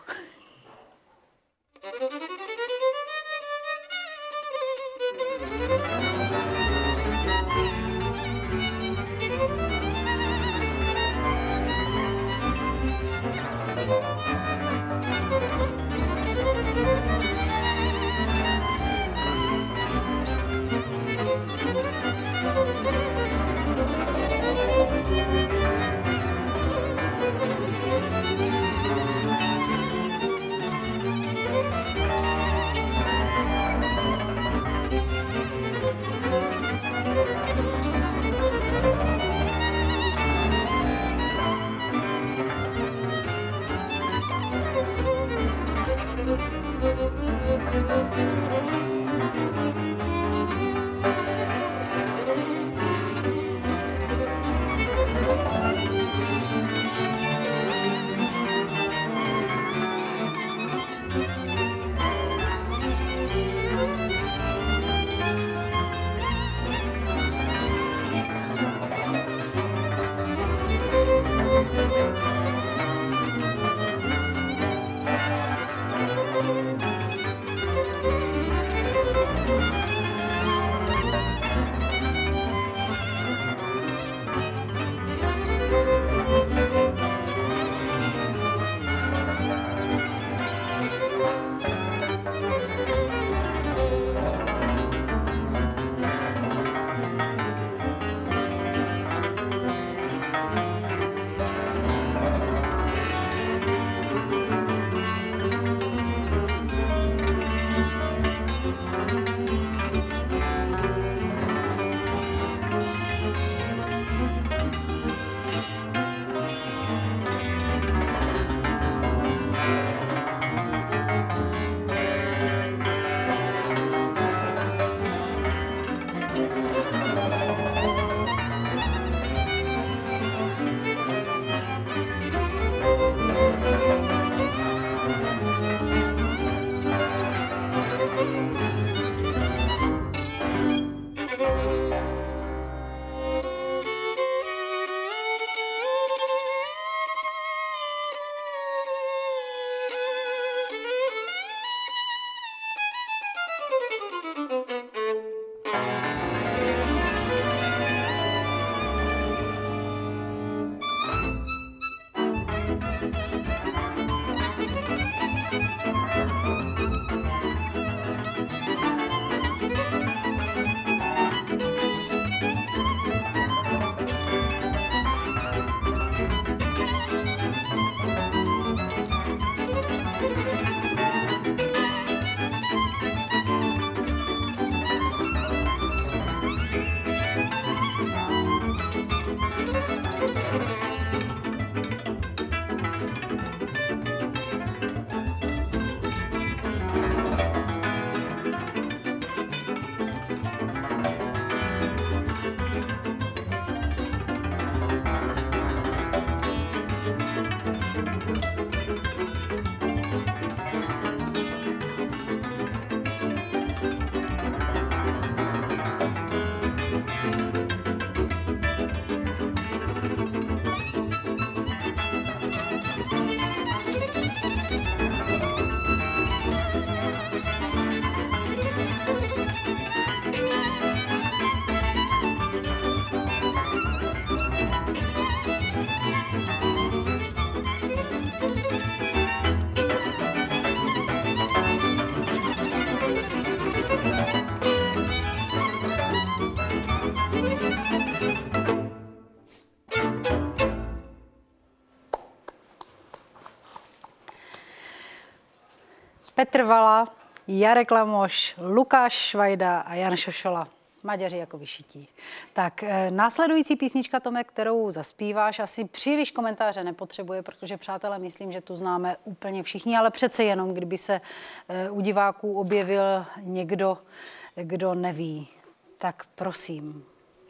S1: Petr Vala Jarek Lamoš, Lukáš Švajda a Jan Šošola. Maďaři jako vyšití. Tak následující písnička, Tome, kterou zaspíváš, asi příliš komentáře nepotřebuje, protože, přátelé, myslím, že tu známe úplně všichni, ale přece jenom, kdyby se u diváků objevil někdo, kdo neví. Tak prosím.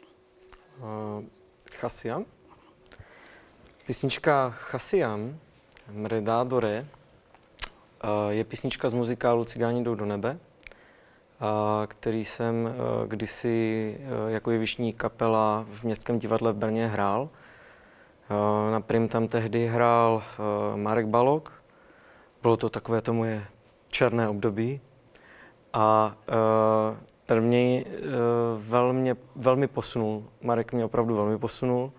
S3: Chasiam. Písnička Chasiam, Mre dá do re, je písnička z muzikálu Cigáni jdou do nebe, který jsem kdysi jako jevištní kapela v Městském divadle v Brně hrál. Na prim tam tehdy hrál Marek Balog. Bylo to takové to moje černé období. A ten mě velmi posunul. Marek mě opravdu velmi posunul.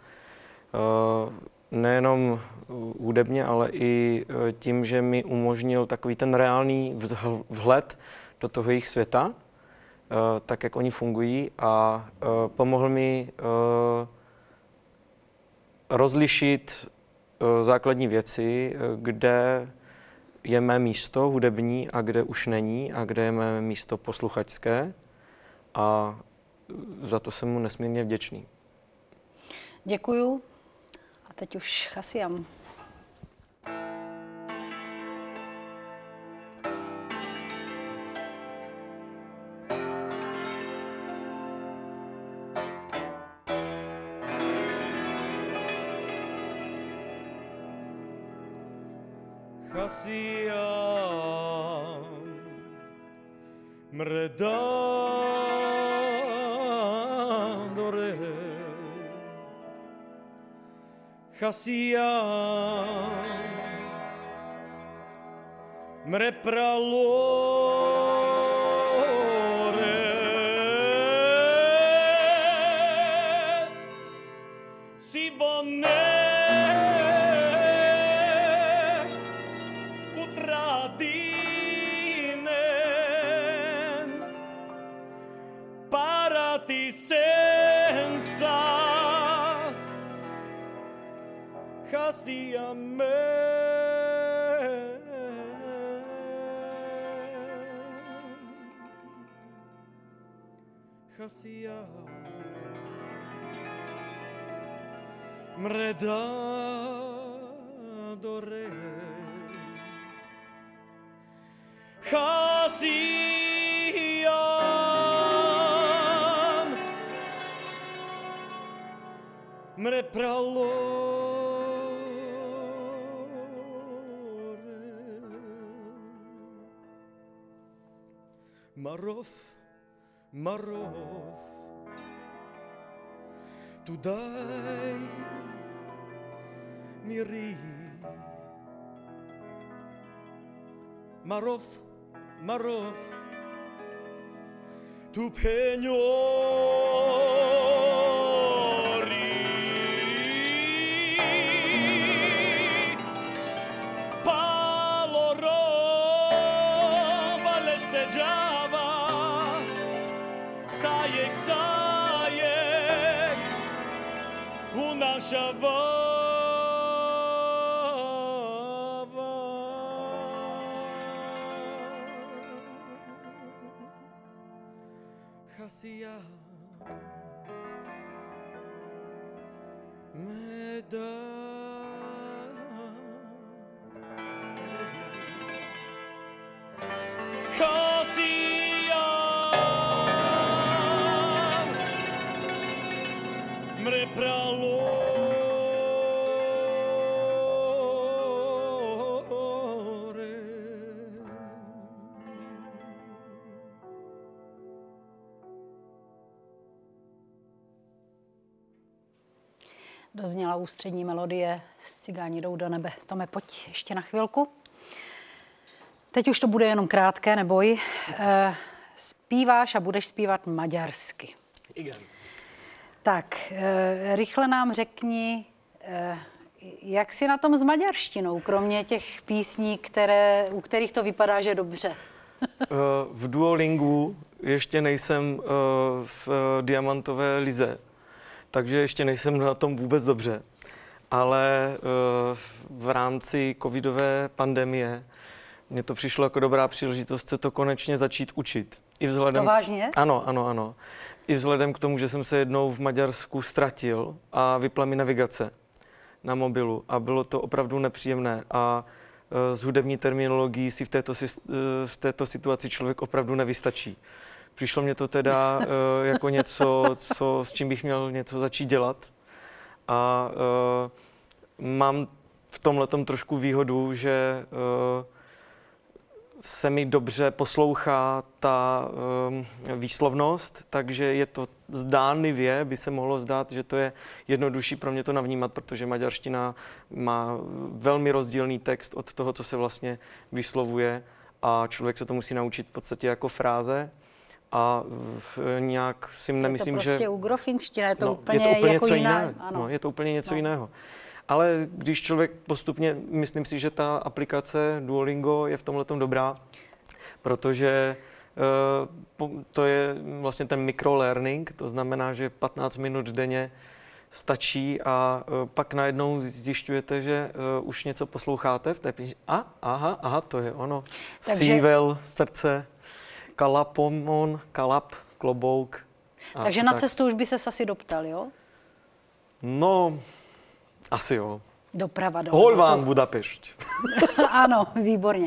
S3: Nejenom hudebně, ale i tím, že mi umožnil takový ten reálný vhled do toho jejich světa, tak, jak oni fungují, a pomohl mi rozlišit základní věci, kde je mé místo hudební a kde už není a kde je mé místo posluchačské, a za to jsem mu nesmírně vděčný.
S1: Děkuju. A teď už Chasiam.
S2: Chasiam, Mre dá do re. Chasiam, Mre pralore. Si vonne Chasiam, Chasiam, Mre dá do re. Chasiam, Mre pralore. Marov, Marov, tu daj mi ri. Marov, Marov, tu peñori. Paloro, valesteggiava, sajek, una šava. Chasiam, Mre dá. Chasiam, Mre pralore.
S1: Dozněla ústřední melodie z Cigáni jdou do nebe. Tome, pojď ještě na chvilku. Teď už to bude jenom krátké, neboj. Zpíváš a budeš zpívat maďarsky.
S3: Igen.
S1: Tak, rychle nám řekni, jak jsi na tom s maďarštinou, kromě těch písní, u kterých to vypadá, že dobře.
S3: V Duolingu ještě nejsem v diamantové lize, takže ještě nejsem na tom vůbec dobře. Ale v rámci covidové pandemie mně to přišlo jako dobrá příležitost se to konečně začít učit. I vzhledem
S1: To vážně?
S3: Ano. I vzhledem k tomu, že jsem se jednou v Maďarsku ztratil a vypla mi navigace na mobilu a bylo to opravdu nepříjemné a s hudební terminologií si v této situaci člověk opravdu nevystačí. Přišlo mě to teda jako něco, s čím bych měl něco začít dělat a mám v tomhletom trošku výhodu, že se mi dobře poslouchá ta výslovnost, takže je to zdánlivě, by se mohlo zdát, že to je jednodušší pro mě to navnímat, protože maďarština má velmi rozdílný text od toho, co se vlastně vyslovuje a člověk se to musí naučit v podstatě jako fráze a nějak si nemyslím, že...
S1: Je to prostě ugrofinština, je to úplně
S3: jako
S1: něco
S3: jiného.
S1: Ano.
S3: No, je to úplně něco jiného. Ale když člověk postupně, myslím si, že ta aplikace Duolingo je v tomhletom dobrá, protože to je vlastně ten microlearning, to znamená, že 15 minut denně stačí a pak najednou zjišťujete, že už něco posloucháte v té písni. Aha, to je ono. Sível, srdce, kalapomon, kalap, klobouk.
S1: Takže na cestu už by ses asi doptal, jo?
S3: No, asi jo.
S1: Doprava.
S3: Holván, Budapešť.
S1: Ano, výborně.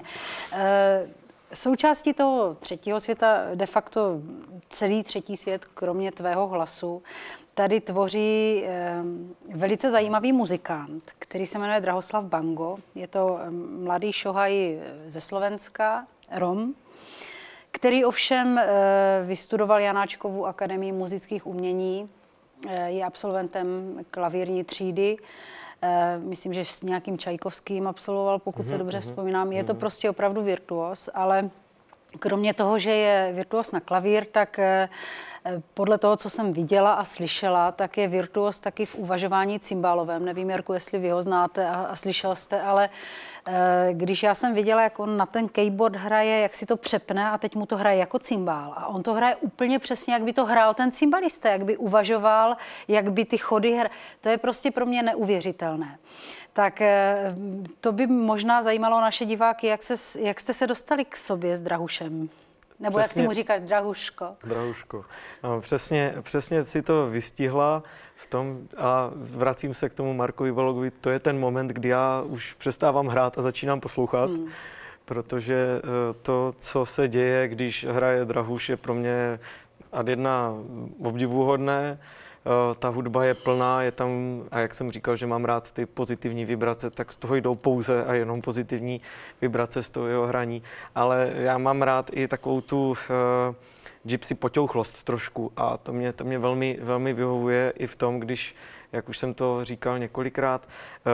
S1: Součástí toho třetího světa, de facto celý třetí svět, kromě tvého hlasu, tady tvoří velice zajímavý muzikant, který se jmenuje Drahoslav Bango. Je to mladý šohaj ze Slovenska, Rom, který ovšem vystudoval Janáčkovu akademii muzických umění, je absolventem klavírní třídy. Myslím, že s nějakým Čajkovským absolvoval, pokud se dobře vzpomínám. Je to prostě opravdu virtuos, ale kromě toho, že je virtuos na klavír, tak podle toho, co jsem viděla a slyšela, tak je virtuos taky v uvažování cymbálovém. Nevím, Jarku, jestli vy ho znáte a slyšel jste, ale když já jsem viděla, jak on na ten keyboard hraje, jak si to přepne a teď mu to hraje jako cymbál. A on to hraje úplně přesně, jak by to hrál ten cymbalista, jak by uvažoval, jak by ty chody to je prostě pro mě neuvěřitelné. Tak to by možná zajímalo naše diváky, jak jste se dostali k sobě s Drahušem. Nebo přesně, jak si mu říkáš, Drahuško?
S3: Drahuško. No, přesně si to vystihla v tom a vracím se k tomu Markovi Balogovi. To je ten moment, kdy já už přestávám hrát a začínám poslouchat, protože to, co se děje, když hraje Drahuš, je pro mě ad jedna obdivuhodné. Ta hudba je plná, je tam, a jak jsem říkal, že mám rád ty pozitivní vibrace, tak z toho jdou pouze a jenom pozitivní vibrace z toho jeho hraní. Ale já mám rád i takovou tu gypsy poťouchlost trošku a to mě velmi, velmi vyhovuje i v tom, když, jak už jsem to říkal několikrát,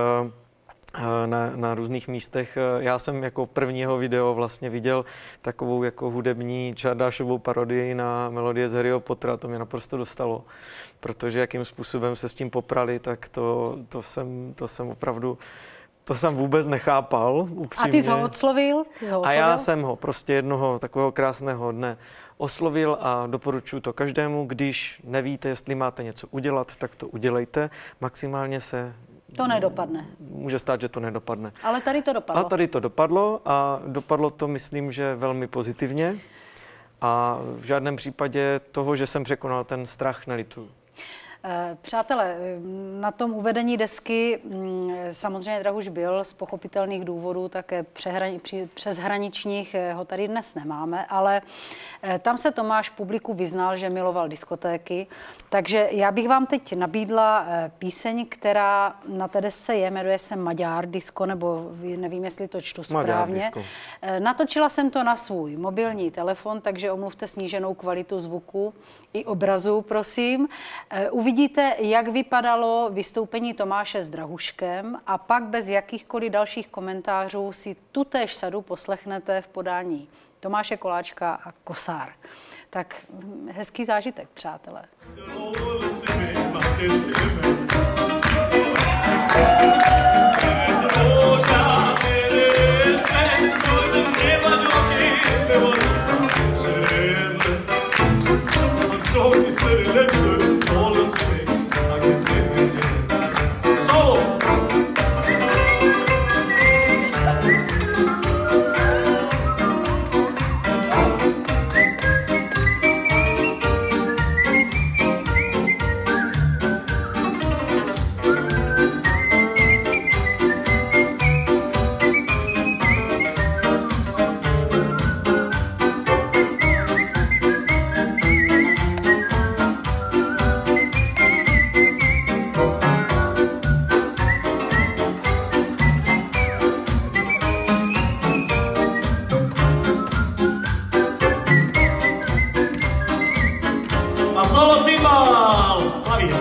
S3: na různých místech. Já jsem jako prvního video vlastně viděl takovou jako hudební Čardášovou parodii na melodie z Harryho Pottera. To mě naprosto dostalo, protože jakým způsobem se s tím poprali, tak to jsem opravdu, to jsem vůbec nechápal, upřímně.
S1: A ty jsi ho oslovil?
S3: A já jsem ho prostě jednoho takového krásného dne oslovil a doporučuji to každému, když nevíte, jestli máte něco udělat, tak to udělejte. Maximálně se
S1: to nedopadne.
S3: Může stát, že to nedopadne.
S1: Ale tady to dopadlo.
S3: A tady to dopadlo a dopadlo to, myslím, že velmi pozitivně. A v žádném případě toho, že jsem překonal ten strach, nelituju.
S1: Přátelé, na tom uvedení desky samozřejmě Drahuš byl z pochopitelných důvodů, také přeshraničních ho tady dnes nemáme, ale tam se Tomáš publiku vyznal, že miloval diskotéky, takže já bych vám teď nabídla píseň, která na té desce je, jmenuje se Maďar Disco, nebo nevím, jestli to čtu správně. Natočila jsem to na svůj mobilní telefon, takže omluvte sníženou kvalitu zvuku i obrazu, prosím. Uvidíte, jak vypadalo vystoupení Tomáše s Drahuškem a pak bez jakýchkoliv dalších komentářů si tutéž sadu poslechnete v podání Tomáše Koláčka a Kosár. Tak hezký zážitek, přátelé.
S2: solo cymbal, klavír.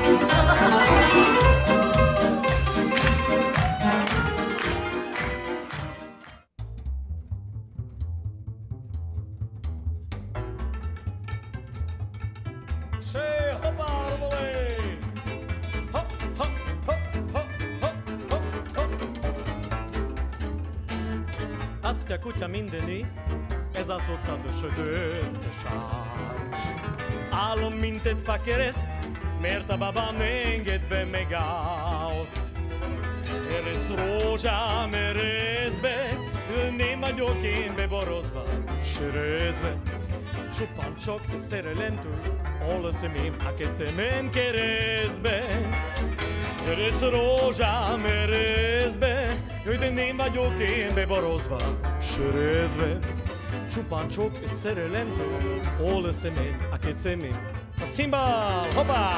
S2: Azt a kutya mindenit, ez az ocadösödött sáros. Álom, mint egy fakereszt, mert a babám enged be megállsz. Eres rózsám, eres be, nem vagyok én beborozva, sörözve. Csupán csak szerelemtől, all szemém, a kecemem keresztben. Eres rózsám, eres be, de nem vagyok én beborozva, sörözve. Csupán csak szerelemtől, all szemém, a kecemem. A cimbal, hoppá!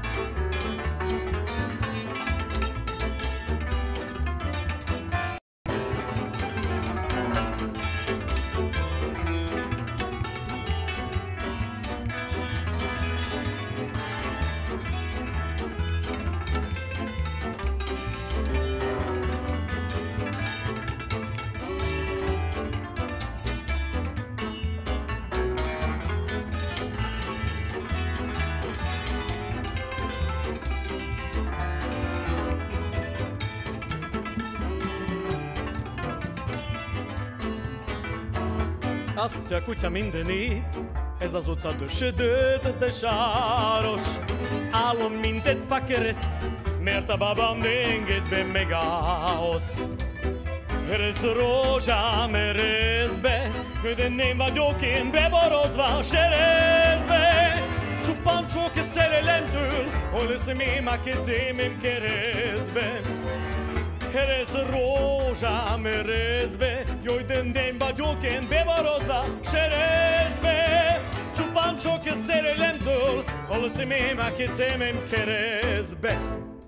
S2: Azt a kutya mindenit, ez az utca dösödött, de sáros. Álom, mint egy fakereszt, mert a babám enged be megállsz. Eres rózsám, eres be, de nem vagyok én beborozva, serezve. Csupán csak szerelemtől, hol szemém, a kecemem keresztben. Eres rózsám, eres be, jaj, de nem vagyok én beborozva, serezve. Csupán csak szerelemtől, hol szemém, a kecemem keresztbe.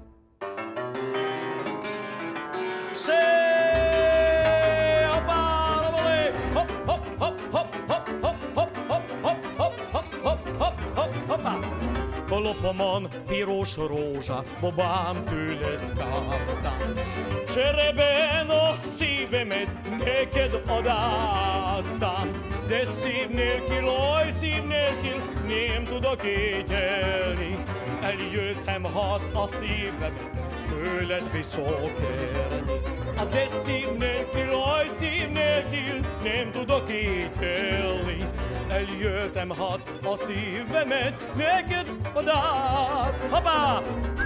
S2: Hopp, hopp, hopp, hopp, hopp, hopp, hopp, hopp, hopp, hopp, hopp, hopp, hopp, hopp, hoppá. Kalapomon piros rózsa, babám tőled kaptam. Cserében a szívemet neked adtam. De szív nélkül, oj, szív nélkül nem tudok ételni. Eljöttem, hadd a szívemet tőled visszakérni. De szív nélkül, oj, szív nélkül nem tudok ételni. Eljöttem, hadd a szívemet neked adtam. Hoppá!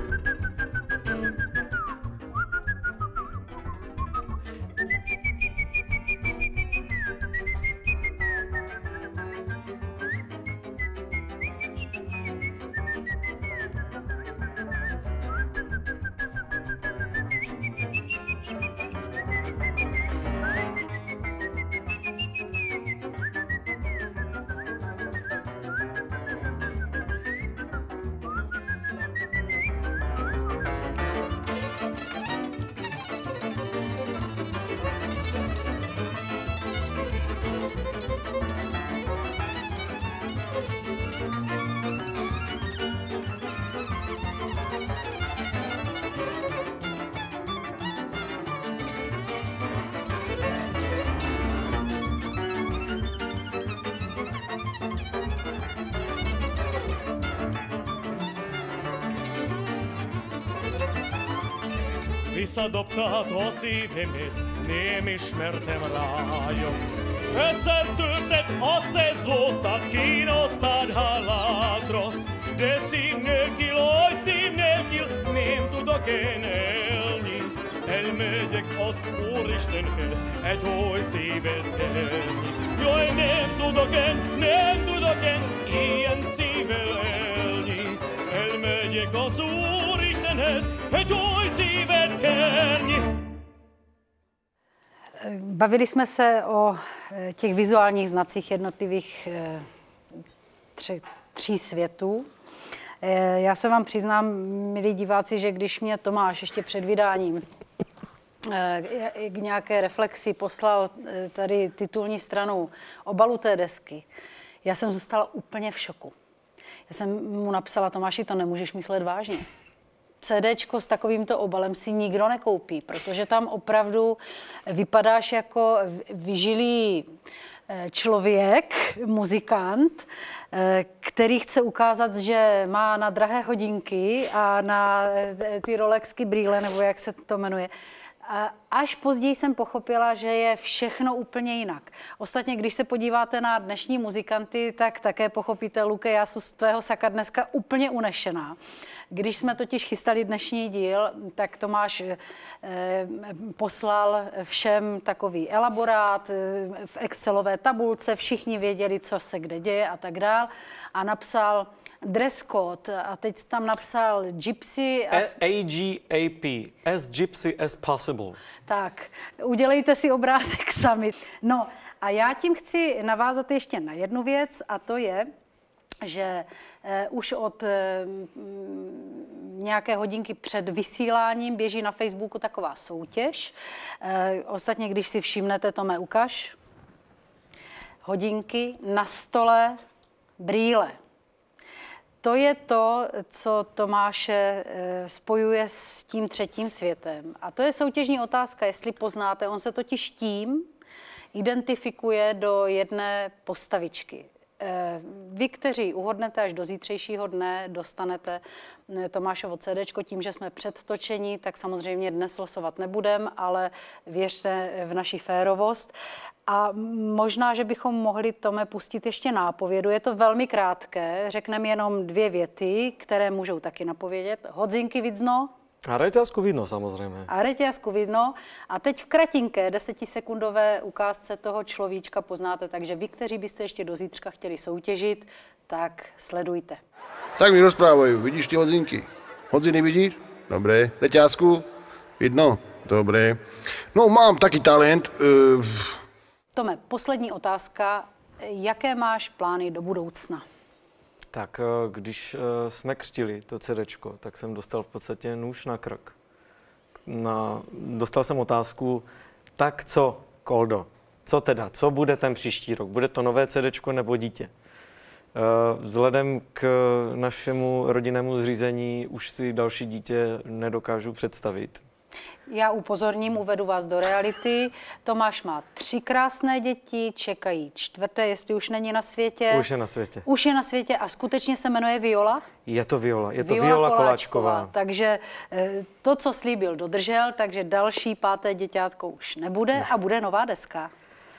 S2: Visszadobtad a szívemet, nem ismertem rájuk. Összetörted a szezlószat, kínoztad halálra. De szív nélkül, oj, szív nélkül nem tudok én élni. Elmegyek az Úristenhez, egy oly szívet kelni. Jaj, nem tudok én ilyen szívvel élni. Elmegyek az Úristenhez, egy oly szívet kelni.
S1: Bavili jsme se o těch vizuálních znacích jednotlivých tří světů. Já se vám přiznám, milí diváci, že když mě Tomáš ještě před vydáním k nějaké reflexi poslal tady titulní stranu obalu té desky, já jsem zůstala úplně v šoku. Já jsem mu napsala, Tomáši, to nemůžeš myslet vážně. CDčko s takovýmto obalem si nikdo nekoupí, protože tam opravdu vypadáš jako vyžilý člověk, muzikant, který chce ukázat, že má na drahé hodinky a na ty Rolexky brýle, nebo jak se to jmenuje. A až později jsem pochopila, že je všechno úplně jinak. Ostatně, když se podíváte na dnešní muzikanty, tak také pochopíte, Luke, já jsem z tvého saka dneska úplně unešená. Když jsme totiž chystali dnešní díl, tak Tomáš poslal všem takový elaborát v excelové tabulce, všichni věděli, co se kde děje a tak dál. A napsal dress code a teď tam napsal gypsy.
S3: AGAP, as gypsy as possible.
S1: Tak, udělejte si obrázek sami. No a já tím chci navázat ještě na jednu věc a to je, že už od nějaké hodinky před vysíláním běží na Facebooku taková soutěž. Ostatně, když si všimnete, Tome, ukaž. Hodinky, na stole brýle. To je to, co Tomáše spojuje s tím třetím světem. A to je soutěžní otázka, jestli poznáte. On se totiž tím identifikuje do jedné postavičky. Vy, kteří uhodnete až do zítřejšího dne, dostanete Tomášovo CDčko. Tím, že jsme předtočení, tak samozřejmě dnes losovat nebudem, ale věřte v naši férovost. A možná, že bychom mohli, Tome, pustit ještě nápovědu. Je to velmi krátké, řekneme jenom 2 věty, které můžou taky napovědět. Hodzinky vidno.
S3: A reťazku vidno, samozřejmě.
S1: A reťazku vidno. A teď v kratinké 10sekundové ukázce toho človíčka poznáte, takže vy, kteří byste ještě do zítřka chtěli soutěžit, tak sledujte.
S4: Tak mi rozprávají, vidíš ty hodzinky? Hodziny vidíš? Dobré. Reťazku? Vidno? Dobré. No, mám taky talent.
S1: Tome, poslední otázka. Jaké máš plány do budoucna?
S3: Tak když jsme křtili to CDčko, tak jsem dostal v podstatě nůž na krk. Dostal jsem otázku, tak co, Koldo, co teda, co bude ten příští rok? Bude to nové CDčko nebo dítě? Vzhledem k našemu rodinnému zřízení už si další dítě nedokážu představit.
S1: Já upozorním, uvedu vás do reality. Tomáš má 3 krásné děti, čekají 4., jestli už není na světě.
S3: Už je na světě.
S1: Už je na světě a skutečně se jmenuje Viola?
S3: Je to Viola, je to Viola Koláčková.
S1: Takže to, co slíbil, dodržel, takže další 5. děťátko už nebude a bude nová deska.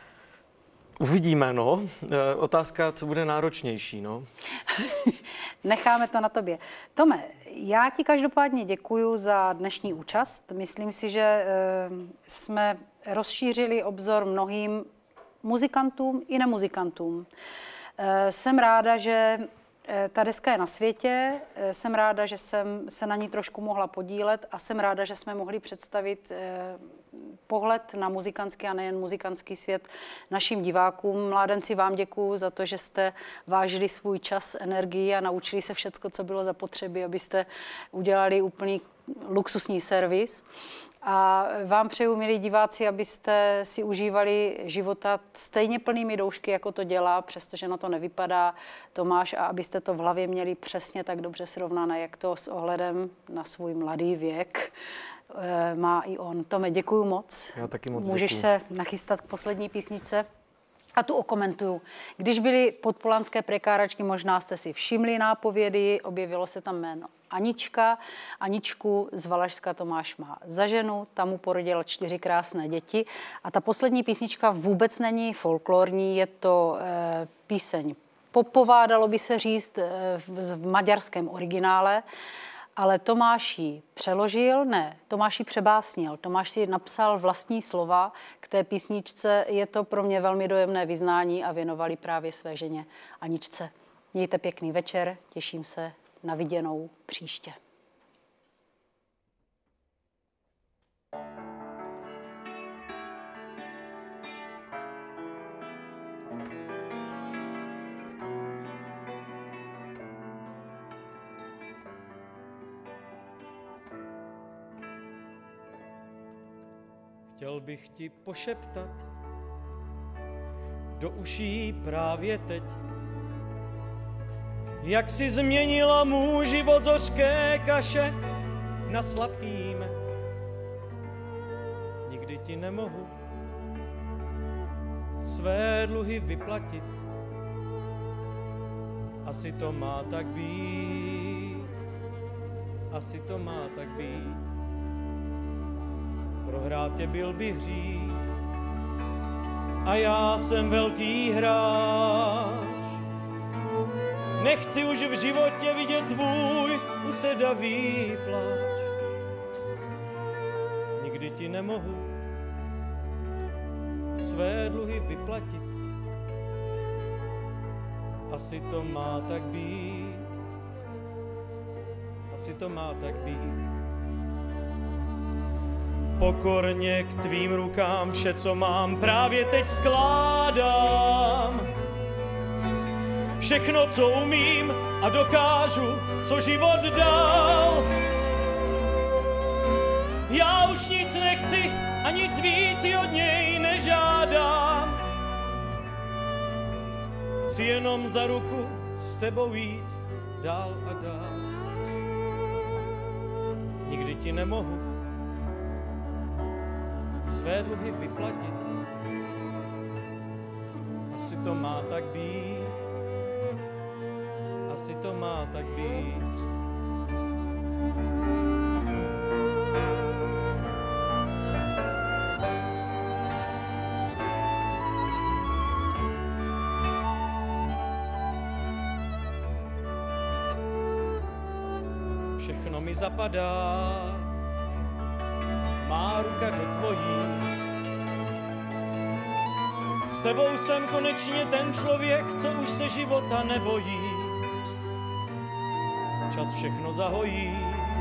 S3: Uvidíme, no. Otázka, co bude náročnější, no.
S1: Necháme to na tobě. Tome, já ti každopádně děkuju za dnešní účast. Myslím si, že jsme rozšířili obzor mnohým muzikantům i nemuzikantům. Jsem ráda, že ta deska je na světě, jsem ráda, že jsem se na ní trošku mohla podílet a jsem ráda, že jsme mohli představit pohled na muzikantský a nejen muzikantský svět našim divákům. Mládenci, vám děkuju za to, že jste vážili svůj čas, energii a naučili se všecko, co bylo zapotřebí, abyste udělali úplný luxusní servis. A vám přeju, milí diváci, abyste si užívali života stejně plnými doušky, jako to dělá, přestože na to nevypadá Tomáš, a abyste to v hlavě měli přesně tak dobře srovnané, jak to s ohledem na svůj mladý věk má i on. Tome, děkuju moc.
S3: Já taky moc
S1: Můžeš
S3: děkuju.
S1: se nachystat k poslední písničce. A tu okomentuju. Když byly podpolanské prekáračky, možná jste si všimli nápovědy, objevilo se tam jméno Anička. Aničku z Valašska Tomáš má za ženu, tam mu porodila 4 krásné děti. A ta poslední písnička vůbec není folklorní, je to píseň popová, dalo by se říct, v maďarském originále. Ale Tomáš ji přeložil, Tomáš ji přebásnil. Tomáš si napsal vlastní slova k té písničce. Je to pro mě velmi dojemné vyznání a věnovali právě své ženě Aničce. Mějte pěkný večer, těším se na viděnou příště.
S2: Chtěl bych ti pošeptat do uší právě teď, jak si změnila můj život z hořké kaše na sladký med. Nikdy ti nemohu své dluhy vyplatit, asi to má tak být, asi to má tak být. Prohrát tě byl by hřích a já jsem velký hráč. Nechci už v životě vidět tvůj usedavý pláč. Nikdy ti nemohu své dluhy vyplatit, asi to má tak být, asi to má tak být. Pokorně k tvým rukám vše, co mám, právě teď skládám. Všechno, co umím a dokážu, co život dal. Já už nic nechci a nic víc od něj nežádám. Chci jenom za ruku s tebou jít dál a dál. Nikdy ti nemohu své dluhy vyplatit, asi to má tak být, asi to má tak být. Všechno mi zapadá, má ruka do tvojí. S tebou jsem konečně ten člověk, co už se života nebojí. Čas všechno zahojí,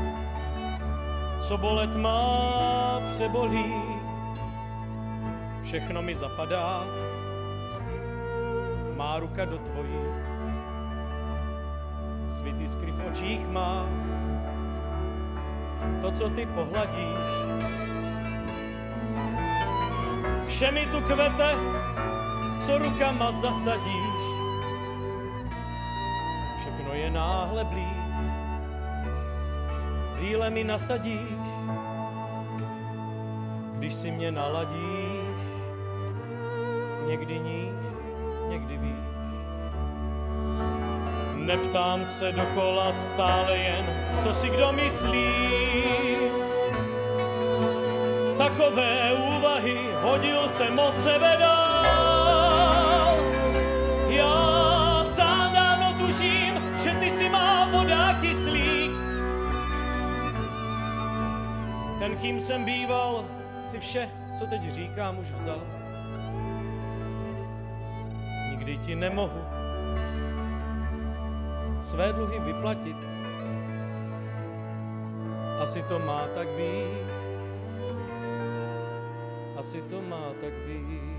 S2: co bolet má, přebolí. Všechno mi zapadá, má ruka do tvojí. Svít jiskry v očích má, to, co ty pohladíš. Vše mi tu kvete, co rukama zasadíš. Všechno je náhle blíž, brýle mi nasadíš, když si mě naladíš. Někdy níž, někdy výš. Neptám se dokola stále jen, co si kdo myslí. Takové úvahy hodil jsem od sebe dál. Já sám dávno tuším, že ty si má voda kyslík. Ten, kým jsem býval, si vše, co teď říkám, už vzal. Nikdy ti nemohu své dluhy vyplatit, asi to má tak být, asi to má tak být.